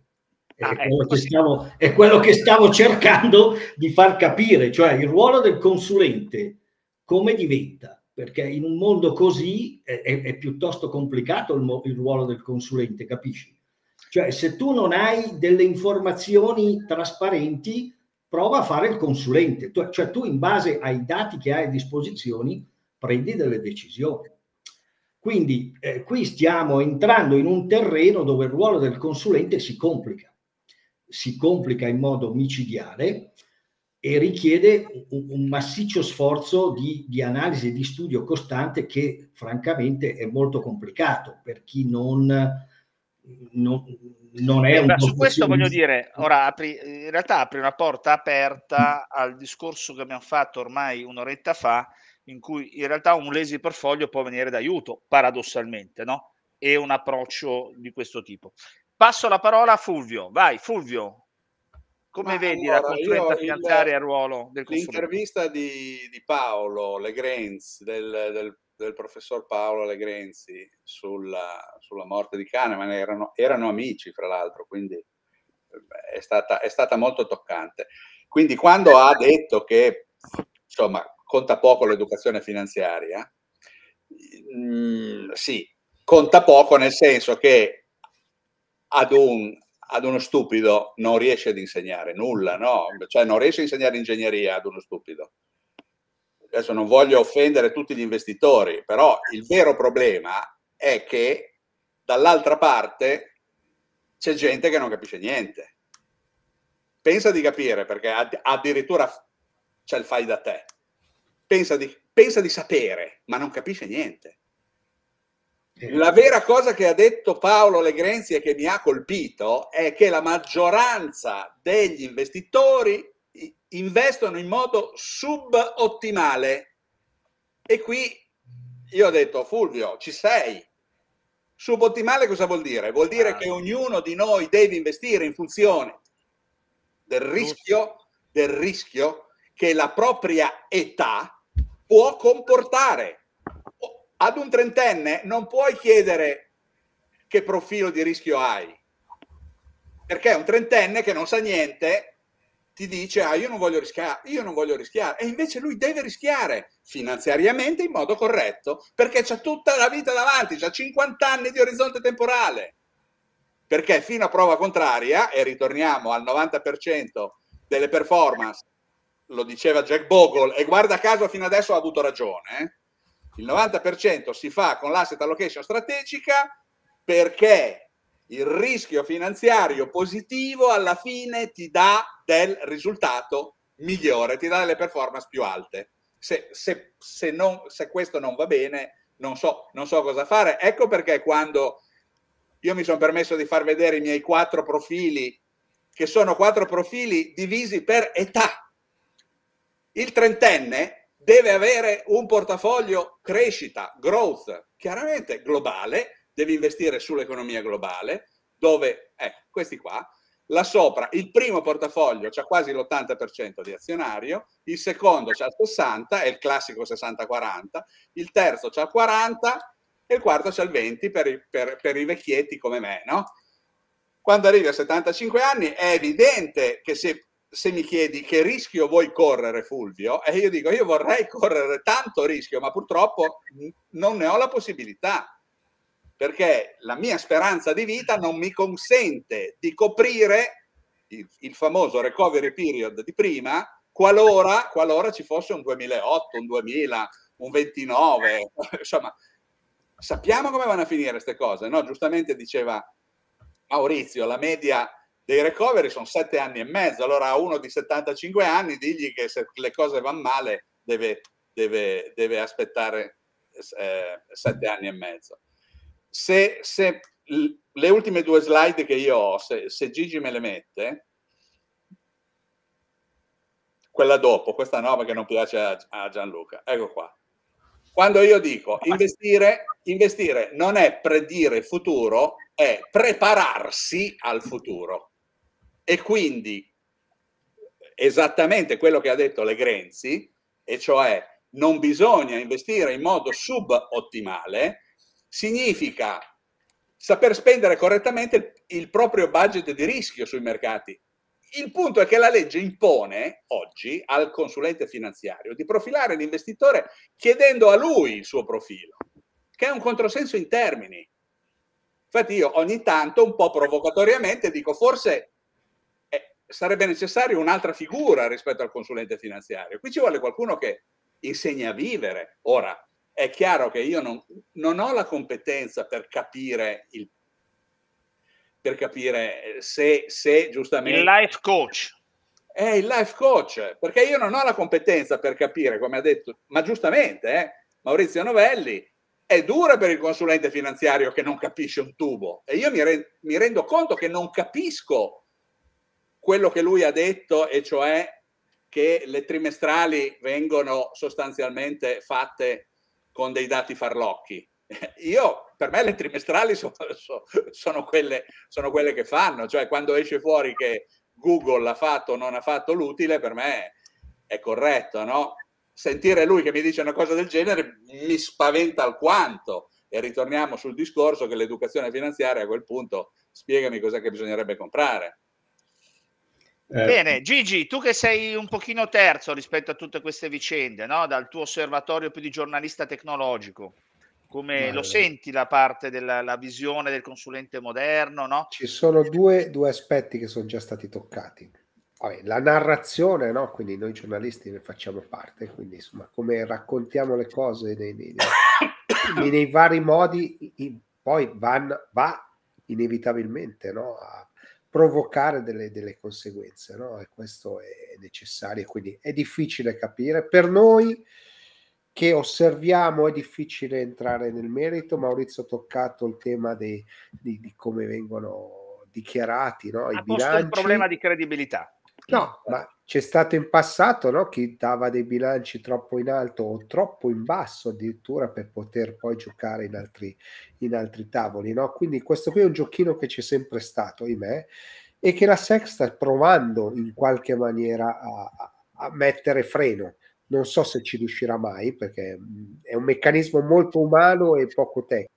È quello che stavo cercando di far capire, cioè il ruolo del consulente come diventa, perché in un mondo così è piuttosto complicato il ruolo del consulente, capisci? Cioè se tu non hai delle informazioni trasparenti, prova a fare il consulente, cioè tu in base ai dati che hai a disposizione prendi delle decisioni. Quindi qui stiamo entrando in un terreno dove il ruolo del consulente si complica in modo micidiale e richiede un massiccio sforzo di analisi e di studio costante che francamente è molto complicato per chi non è un su questo voglio professionista. dire, ora in realtà apri una porta aperta al discorso che abbiamo fatto ormai un'oretta fa, in cui in realtà un lazy portfolio può venire d'aiuto, paradossalmente, no? E un approccio di questo tipo. Passo la parola a Fulvio. Vai, Fulvio. Come vedi la consulenza finanziaria e il ruolo del consulente? L'intervista di Paolo Legrenzi, del professor Paolo Legrenzi sulla morte di Kahneman, erano amici fra l'altro, quindi è stata molto toccante. Quindi quando ha detto che insomma conta poco l'educazione finanziaria, sì, conta poco nel senso che ad uno stupido non riesce ad insegnare nulla, no? Cioè non riesce a insegnare ingegneria ad uno stupido. Adesso non voglio offendere tutti gli investitori, però il vero problema è che dall'altra parte c'è gente che non capisce niente. Pensa di capire, perché addirittura c'è il fai da te. Pensa di sapere, ma non capisce niente. La vera cosa che ha detto Paolo Legrenzi e che mi ha colpito è che la maggioranza degli investitori investono in modo subottimale. E qui io ho detto, Fulvio, ci sei? Subottimale cosa vuol dire? Vuol dire che ognuno di noi deve investire in funzione del rischio che la propria età può comportare. Ad un trentenne non puoi chiedere che profilo di rischio hai, perché un trentenne che non sa niente ti dice io non voglio rischiare, e invece lui deve rischiare finanziariamente in modo corretto, perché c'ha tutta la vita davanti, c'ha 50 anni di orizzonte temporale, perché fino a prova contraria, e ritorniamo al 90% delle performance, lo diceva Jack Bogle, e guarda caso fino adesso ha avuto ragione, il 90% si fa con l'asset allocation strategica, perché il rischio finanziario positivo alla fine ti dà del risultato migliore, ti dà delle performance più alte. Se questo non va bene, non so cosa fare. Ecco perché quando io mi sono permesso di far vedere i miei 4 profili, che sono 4 profili divisi per età. Il trentenne deve avere un portafoglio crescita, growth, chiaramente globale, devi investire sull'economia globale, dove, questi qua, là sopra, il primo portafoglio c'ha quasi l'80% di azionario, il secondo c'ha il 60%, è il classico 60-40%, il terzo c'ha il 40% e il quarto c'ha il 20% per i vecchietti come me, no? Quando arrivi a 75 anni è evidente che se mi chiedi che rischio vuoi correre, Fulvio, e io dico io vorrei correre tanto rischio, ma purtroppo non ne ho la possibilità, perché la mia speranza di vita non mi consente di coprire il famoso recovery period di prima, qualora ci fosse un 2008, un 2000, un 29, insomma, sappiamo come vanno a finire queste cose, no? Giustamente diceva Maurizio, la media dei recovery sono 7 anni e mezzo, allora a uno di 75 anni digli che se le cose vanno male deve aspettare 7 anni e mezzo. Se le ultime 2 slide che io ho, se Gigi me le mette, quella dopo, questa nuova che non piace a Gianluca, ecco qua. Quando io dico investire non è predire il futuro, è prepararsi al futuro. E quindi esattamente quello che ha detto Legrenzi, e cioè non bisogna investire in modo subottimale, significa saper spendere correttamente il proprio budget di rischio sui mercati. Il punto è che la legge impone oggi al consulente finanziario di profilare l'investitore chiedendo a lui il suo profilo, che è un controsenso in termini. Infatti io ogni tanto, un po' provocatoriamente, dico forse sarebbe necessaria un'altra figura rispetto al consulente finanziario. Qui ci vuole qualcuno che insegna a vivere. Ora, è chiaro che io non ho la competenza per capire se giustamente... Il life coach. È il life coach, perché io non ho la competenza per capire, come ha detto, ma giustamente, Maurizio Novelli, è dura per il consulente finanziario che non capisce un tubo. E io mi rendo conto che non capisco quello che lui ha detto, e cioè che le trimestrali vengono sostanzialmente fatte con dei dati farlocchi. Per me le trimestrali sono quelle che fanno, cioè quando esce fuori che Google ha fatto o non ha fatto l'utile, per me è corretto, no? Sentire lui che mi dice una cosa del genere mi spaventa alquanto, e ritorniamo sul discorso che l'educazione finanziaria a quel punto, spiegami cos'è che bisognerebbe comprare. Bene, Gigi, tu che sei un pochino terzo rispetto a tutte queste vicende, no? Dal tuo osservatorio più di giornalista tecnologico, come lo senti la parte della visione del consulente moderno, no? Ci sono due aspetti che sono già stati toccati. Vabbè, la narrazione, no? Quindi noi giornalisti ne facciamo parte, quindi insomma come raccontiamo le cose nei vari modi, poi va inevitabilmente, no? A provocare delle conseguenze, no? E questo è necessario, quindi è difficile capire. Per noi che osserviamo è difficile entrare nel merito. Maurizio ha toccato il tema di come vengono dichiarati, no? I bilanci. Un problema di credibilità. No, ma c'è stato in passato, no? Chi dava dei bilanci troppo in alto o troppo in basso addirittura per poter poi giocare in altri tavoli, no? Quindi questo qui è un giochino che c'è sempre stato, ahimè, e che la SEC sta provando in qualche maniera a mettere freno. Non so se ci riuscirà mai, perché è un meccanismo molto umano e poco tecnico,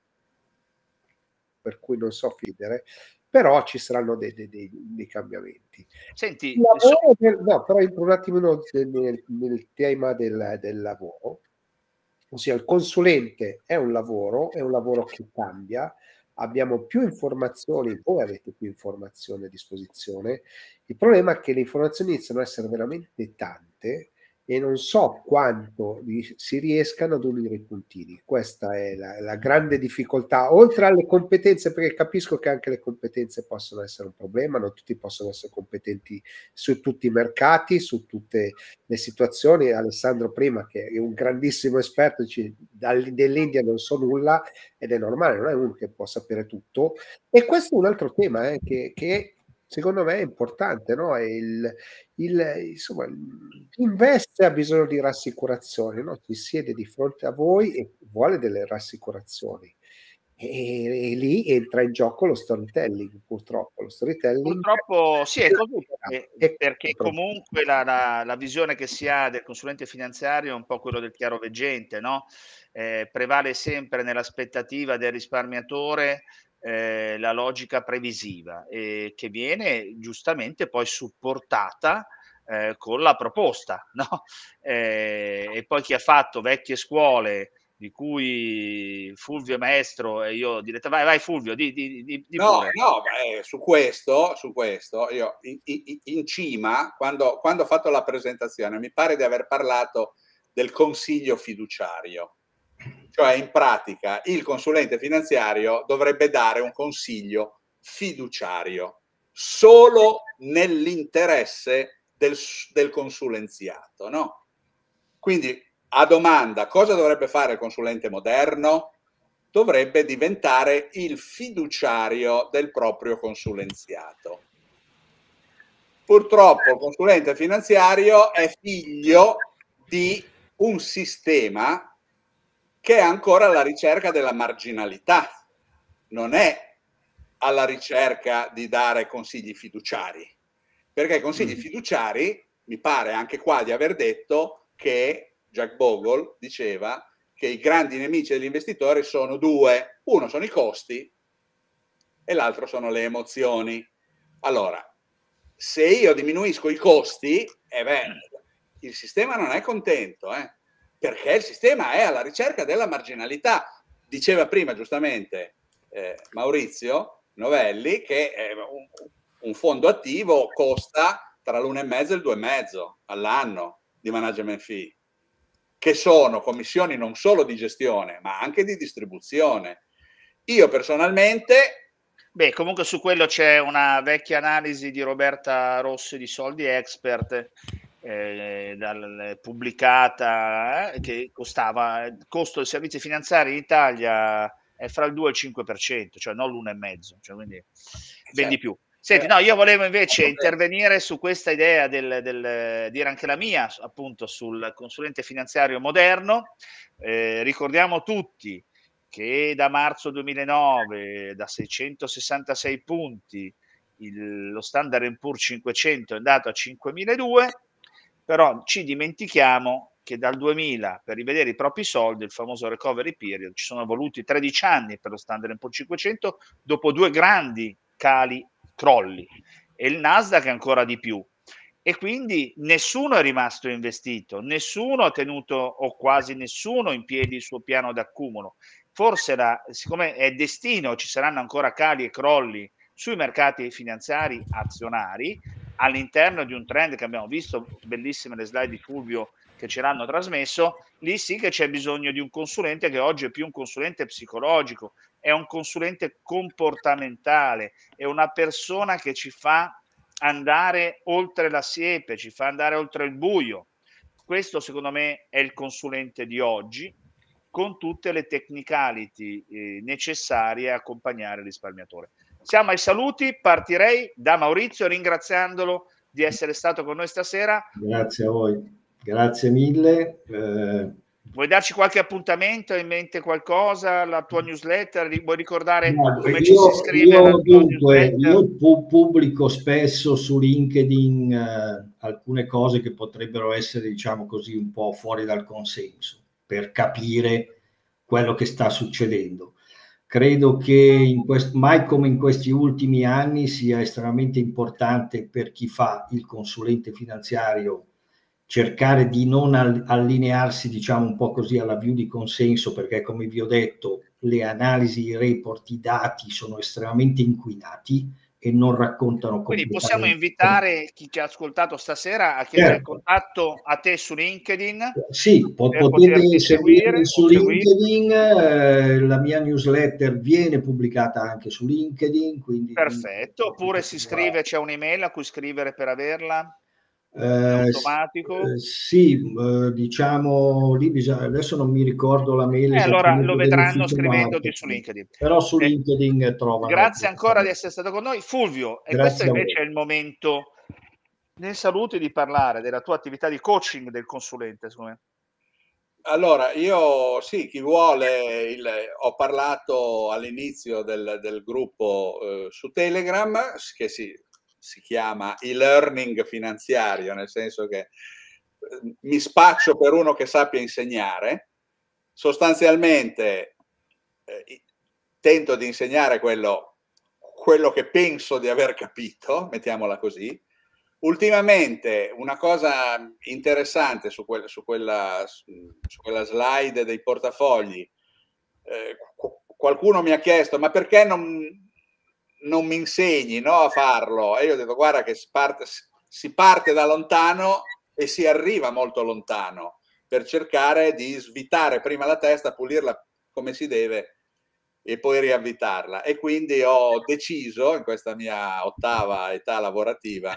per cui non so fidere, però ci saranno dei cambiamenti. Senti, però entro un attimo nel tema del lavoro, ossia il consulente è un lavoro che cambia, abbiamo più informazioni, voi avete più informazioni a disposizione, il problema è che le informazioni iniziano a essere veramente tante e non so quanto si riescano ad unire i puntini. Questa è la grande difficoltà, oltre alle competenze, perché capisco che anche le competenze possono essere un problema, non tutti possono essere competenti su tutti i mercati, su tutte le situazioni. Alessandro prima, che è un grandissimo esperto, dice dell'India non so nulla, ed è normale, non è uno che può sapere tutto. E questo è un altro tema che secondo me è importante, no? Insomma, investe ha bisogno di rassicurazioni, no? Ci siede di fronte a voi e vuole delle rassicurazioni. E lì entra in gioco lo storytelling, purtroppo. Lo storytelling purtroppo sì, è così, perché comunque la visione che si ha del consulente finanziario è un po' quello del chiaroveggente, no? Prevale sempre nell'aspettativa del risparmiatore la logica previsiva, che viene giustamente poi supportata con la proposta, no? E poi chi ha fatto vecchie scuole, di cui Fulvio è maestro, e io direttamente vai Fulvio, di pure. Su questo io in cima, quando ho fatto la presentazione, mi pare di aver parlato del consiglio fiduciario. Cioè, in pratica, il consulente finanziario dovrebbe dare un consiglio fiduciario solo nell'interesse del consulenziato, no? Quindi, a domanda, cosa dovrebbe fare il consulente moderno? Dovrebbe diventare il fiduciario del proprio consulenziato. Purtroppo il consulente finanziario è figlio di un sistema che è ancora alla ricerca della marginalità, non è alla ricerca di dare consigli fiduciari, perché i consigli fiduciari, mi pare anche qua di aver detto che Jack Bogle diceva che i grandi nemici degli investitori sono due: uno sono i costi e l'altro sono le emozioni. Allora, se io diminuisco i costi, il sistema non è contento, perché il sistema è alla ricerca della marginalità. Diceva prima giustamente Maurizio Novelli che un fondo attivo costa tra l'1,5 e il 2,5 all'anno di management fee, che sono commissioni non solo di gestione ma anche di distribuzione. Io personalmente... Beh, comunque su quello c'è una vecchia analisi di Roberta Rossi di Soldi Expert, pubblicata, che costava, il costo dei servizi finanziari in Italia è fra il 2 e il 5%, cioè non l'1,5, cioè quindi ben di più. Senti, no, io volevo invece intervenire su questa idea dire anche la mia, appunto, sul consulente finanziario moderno. Ricordiamo tutti che da marzo 2009, da 666 punti, lo Standard & Poor's 500 è andato a 5.002, però ci dimentichiamo che dal 2000, per rivedere i propri soldi, il famoso recovery period, ci sono voluti 13 anni per lo Standard & Poor's 500, dopo 2 grandi crolli, e il Nasdaq ancora di più. E quindi nessuno è rimasto investito, nessuno ha tenuto, o quasi nessuno, in piedi il suo piano d'accumulo. Forse siccome è destino, ci saranno ancora cali e crolli sui mercati finanziari azionari, all'interno di un trend che abbiamo visto, bellissime le slide di Fulvio che ce l'hanno trasmesso, lì sì che c'è bisogno di un consulente che oggi è più un consulente psicologico, è un consulente comportamentale, è una persona che ci fa andare oltre la siepe, ci fa andare oltre il buio. Questo secondo me è il consulente di oggi, con tutte le technicality necessarie a accompagnare il risparmiatore. Siamo ai saluti, partirei da Maurizio ringraziandolo di essere stato con noi stasera. Grazie a voi, grazie mille. Vuoi darci qualche appuntamento, in mente qualcosa, la tua newsletter? Vuoi ricordare come ci si iscrive alla tua newsletter? Io pubblico spesso su LinkedIn alcune cose che potrebbero essere, diciamo così, un po' fuori dal consenso, per capire quello che sta succedendo. Credo che mai come in questi ultimi anni sia estremamente importante per chi fa il consulente finanziario cercare di non allinearsi, diciamo, un po' così alla view di consenso, perché come vi ho detto le analisi, i report, i dati sono estremamente inquinati e non raccontano completamente. Quindi possiamo invitare chi ci ha ascoltato stasera a chiedere contatto a te su LinkedIn. Sì, potete seguire su LinkedIn, la mia newsletter viene pubblicata anche su LinkedIn. Quindi perfetto, oppure si scrive, c'è un'email a cui scrivere per averla? Automatico? Sì, diciamo lì adesso non mi ricordo la mail. Allora lo vedranno scrivendoti su LinkedIn. Però su LinkedIn trovano. Grazie ancora di essere stato con noi, Fulvio. E questo invece è il momento nei saluti di parlare della tua attività di coaching del consulente, secondo me. Allora, io sì, chi vuole, ho parlato all'inizio del gruppo su Telegram, che si chiama e-learning finanziario, nel senso che mi spaccio per uno che sappia insegnare. Sostanzialmente tento di insegnare quello che penso di aver capito, mettiamola così. Ultimamente una cosa interessante su quella slide dei portafogli, qualcuno mi ha chiesto: ma perché non mi insegni, no, a farlo? E io ho detto: guarda che si parte da lontano e si arriva molto lontano, per cercare di svitare prima la testa, pulirla come si deve e poi riavvitarla. E quindi ho deciso, in questa mia 8ª età lavorativa,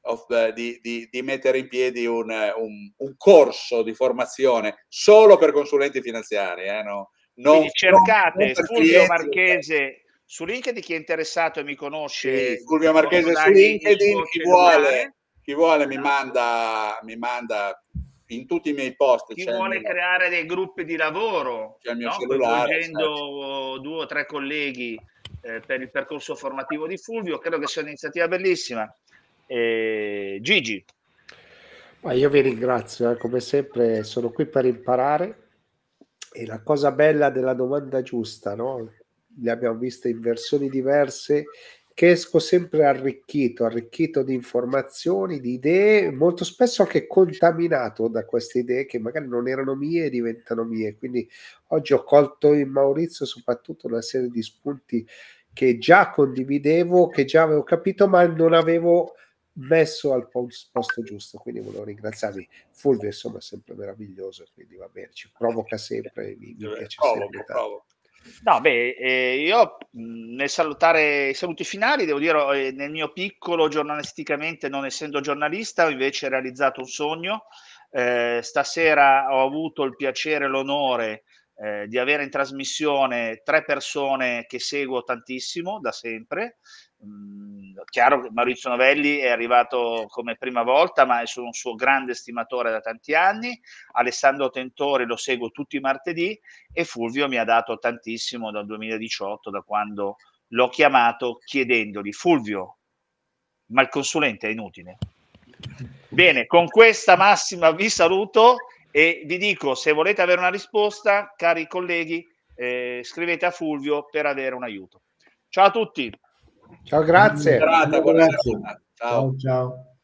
di mettere in piedi un corso di formazione solo per consulenti finanziari. Quindi cercate Fulvio Marchese su LinkedIn, chi è interessato e mi conosce. Sì, Fulvio Marchese su LinkedIn, chi vuole mi manda in tutti i miei post. Chi vuole creare dei gruppi di lavoro, c'è il mio cellulare, coinvolgendo 2 o 3 colleghi per il percorso formativo di Fulvio, credo che sia un'iniziativa bellissima. Gigi. Ma io vi ringrazio, come sempre sono qui per imparare, e la cosa bella della domanda giusta, no? Le abbiamo viste in versioni diverse, che esco sempre arricchito di informazioni, di idee, molto spesso anche contaminato da queste idee che magari non erano mie e diventano mie. Quindi oggi ho colto in Maurizio soprattutto una serie di spunti che già condividevo, che già avevo capito, ma non avevo messo al posto giusto, quindi volevo ringraziarvi. Fulvio insomma è sempre meraviglioso, quindi va bene, ci provoca sempre, mi piace sempre tanto. No, io nel salutare i saluti finali devo dire, nel mio piccolo, giornalisticamente, non essendo giornalista, ho invece realizzato un sogno. Stasera ho avuto il piacere e l'onore di avere in trasmissione 3 persone che seguo tantissimo da sempre. Chiaro che Maurizio Novelli è arrivato come prima volta, ma sono un suo grande stimatore da tanti anni. Alessandro Tentori lo seguo tutti i martedì, e Fulvio mi ha dato tantissimo dal 2018, da quando l'ho chiamato chiedendogli: Fulvio, ma il consulente è inutile? Bene, con questa massima vi saluto e vi dico, se volete avere una risposta, cari colleghi, scrivete a Fulvio per avere un aiuto. Ciao a tutti. Ciao, grazie. Buona serata. Ciao.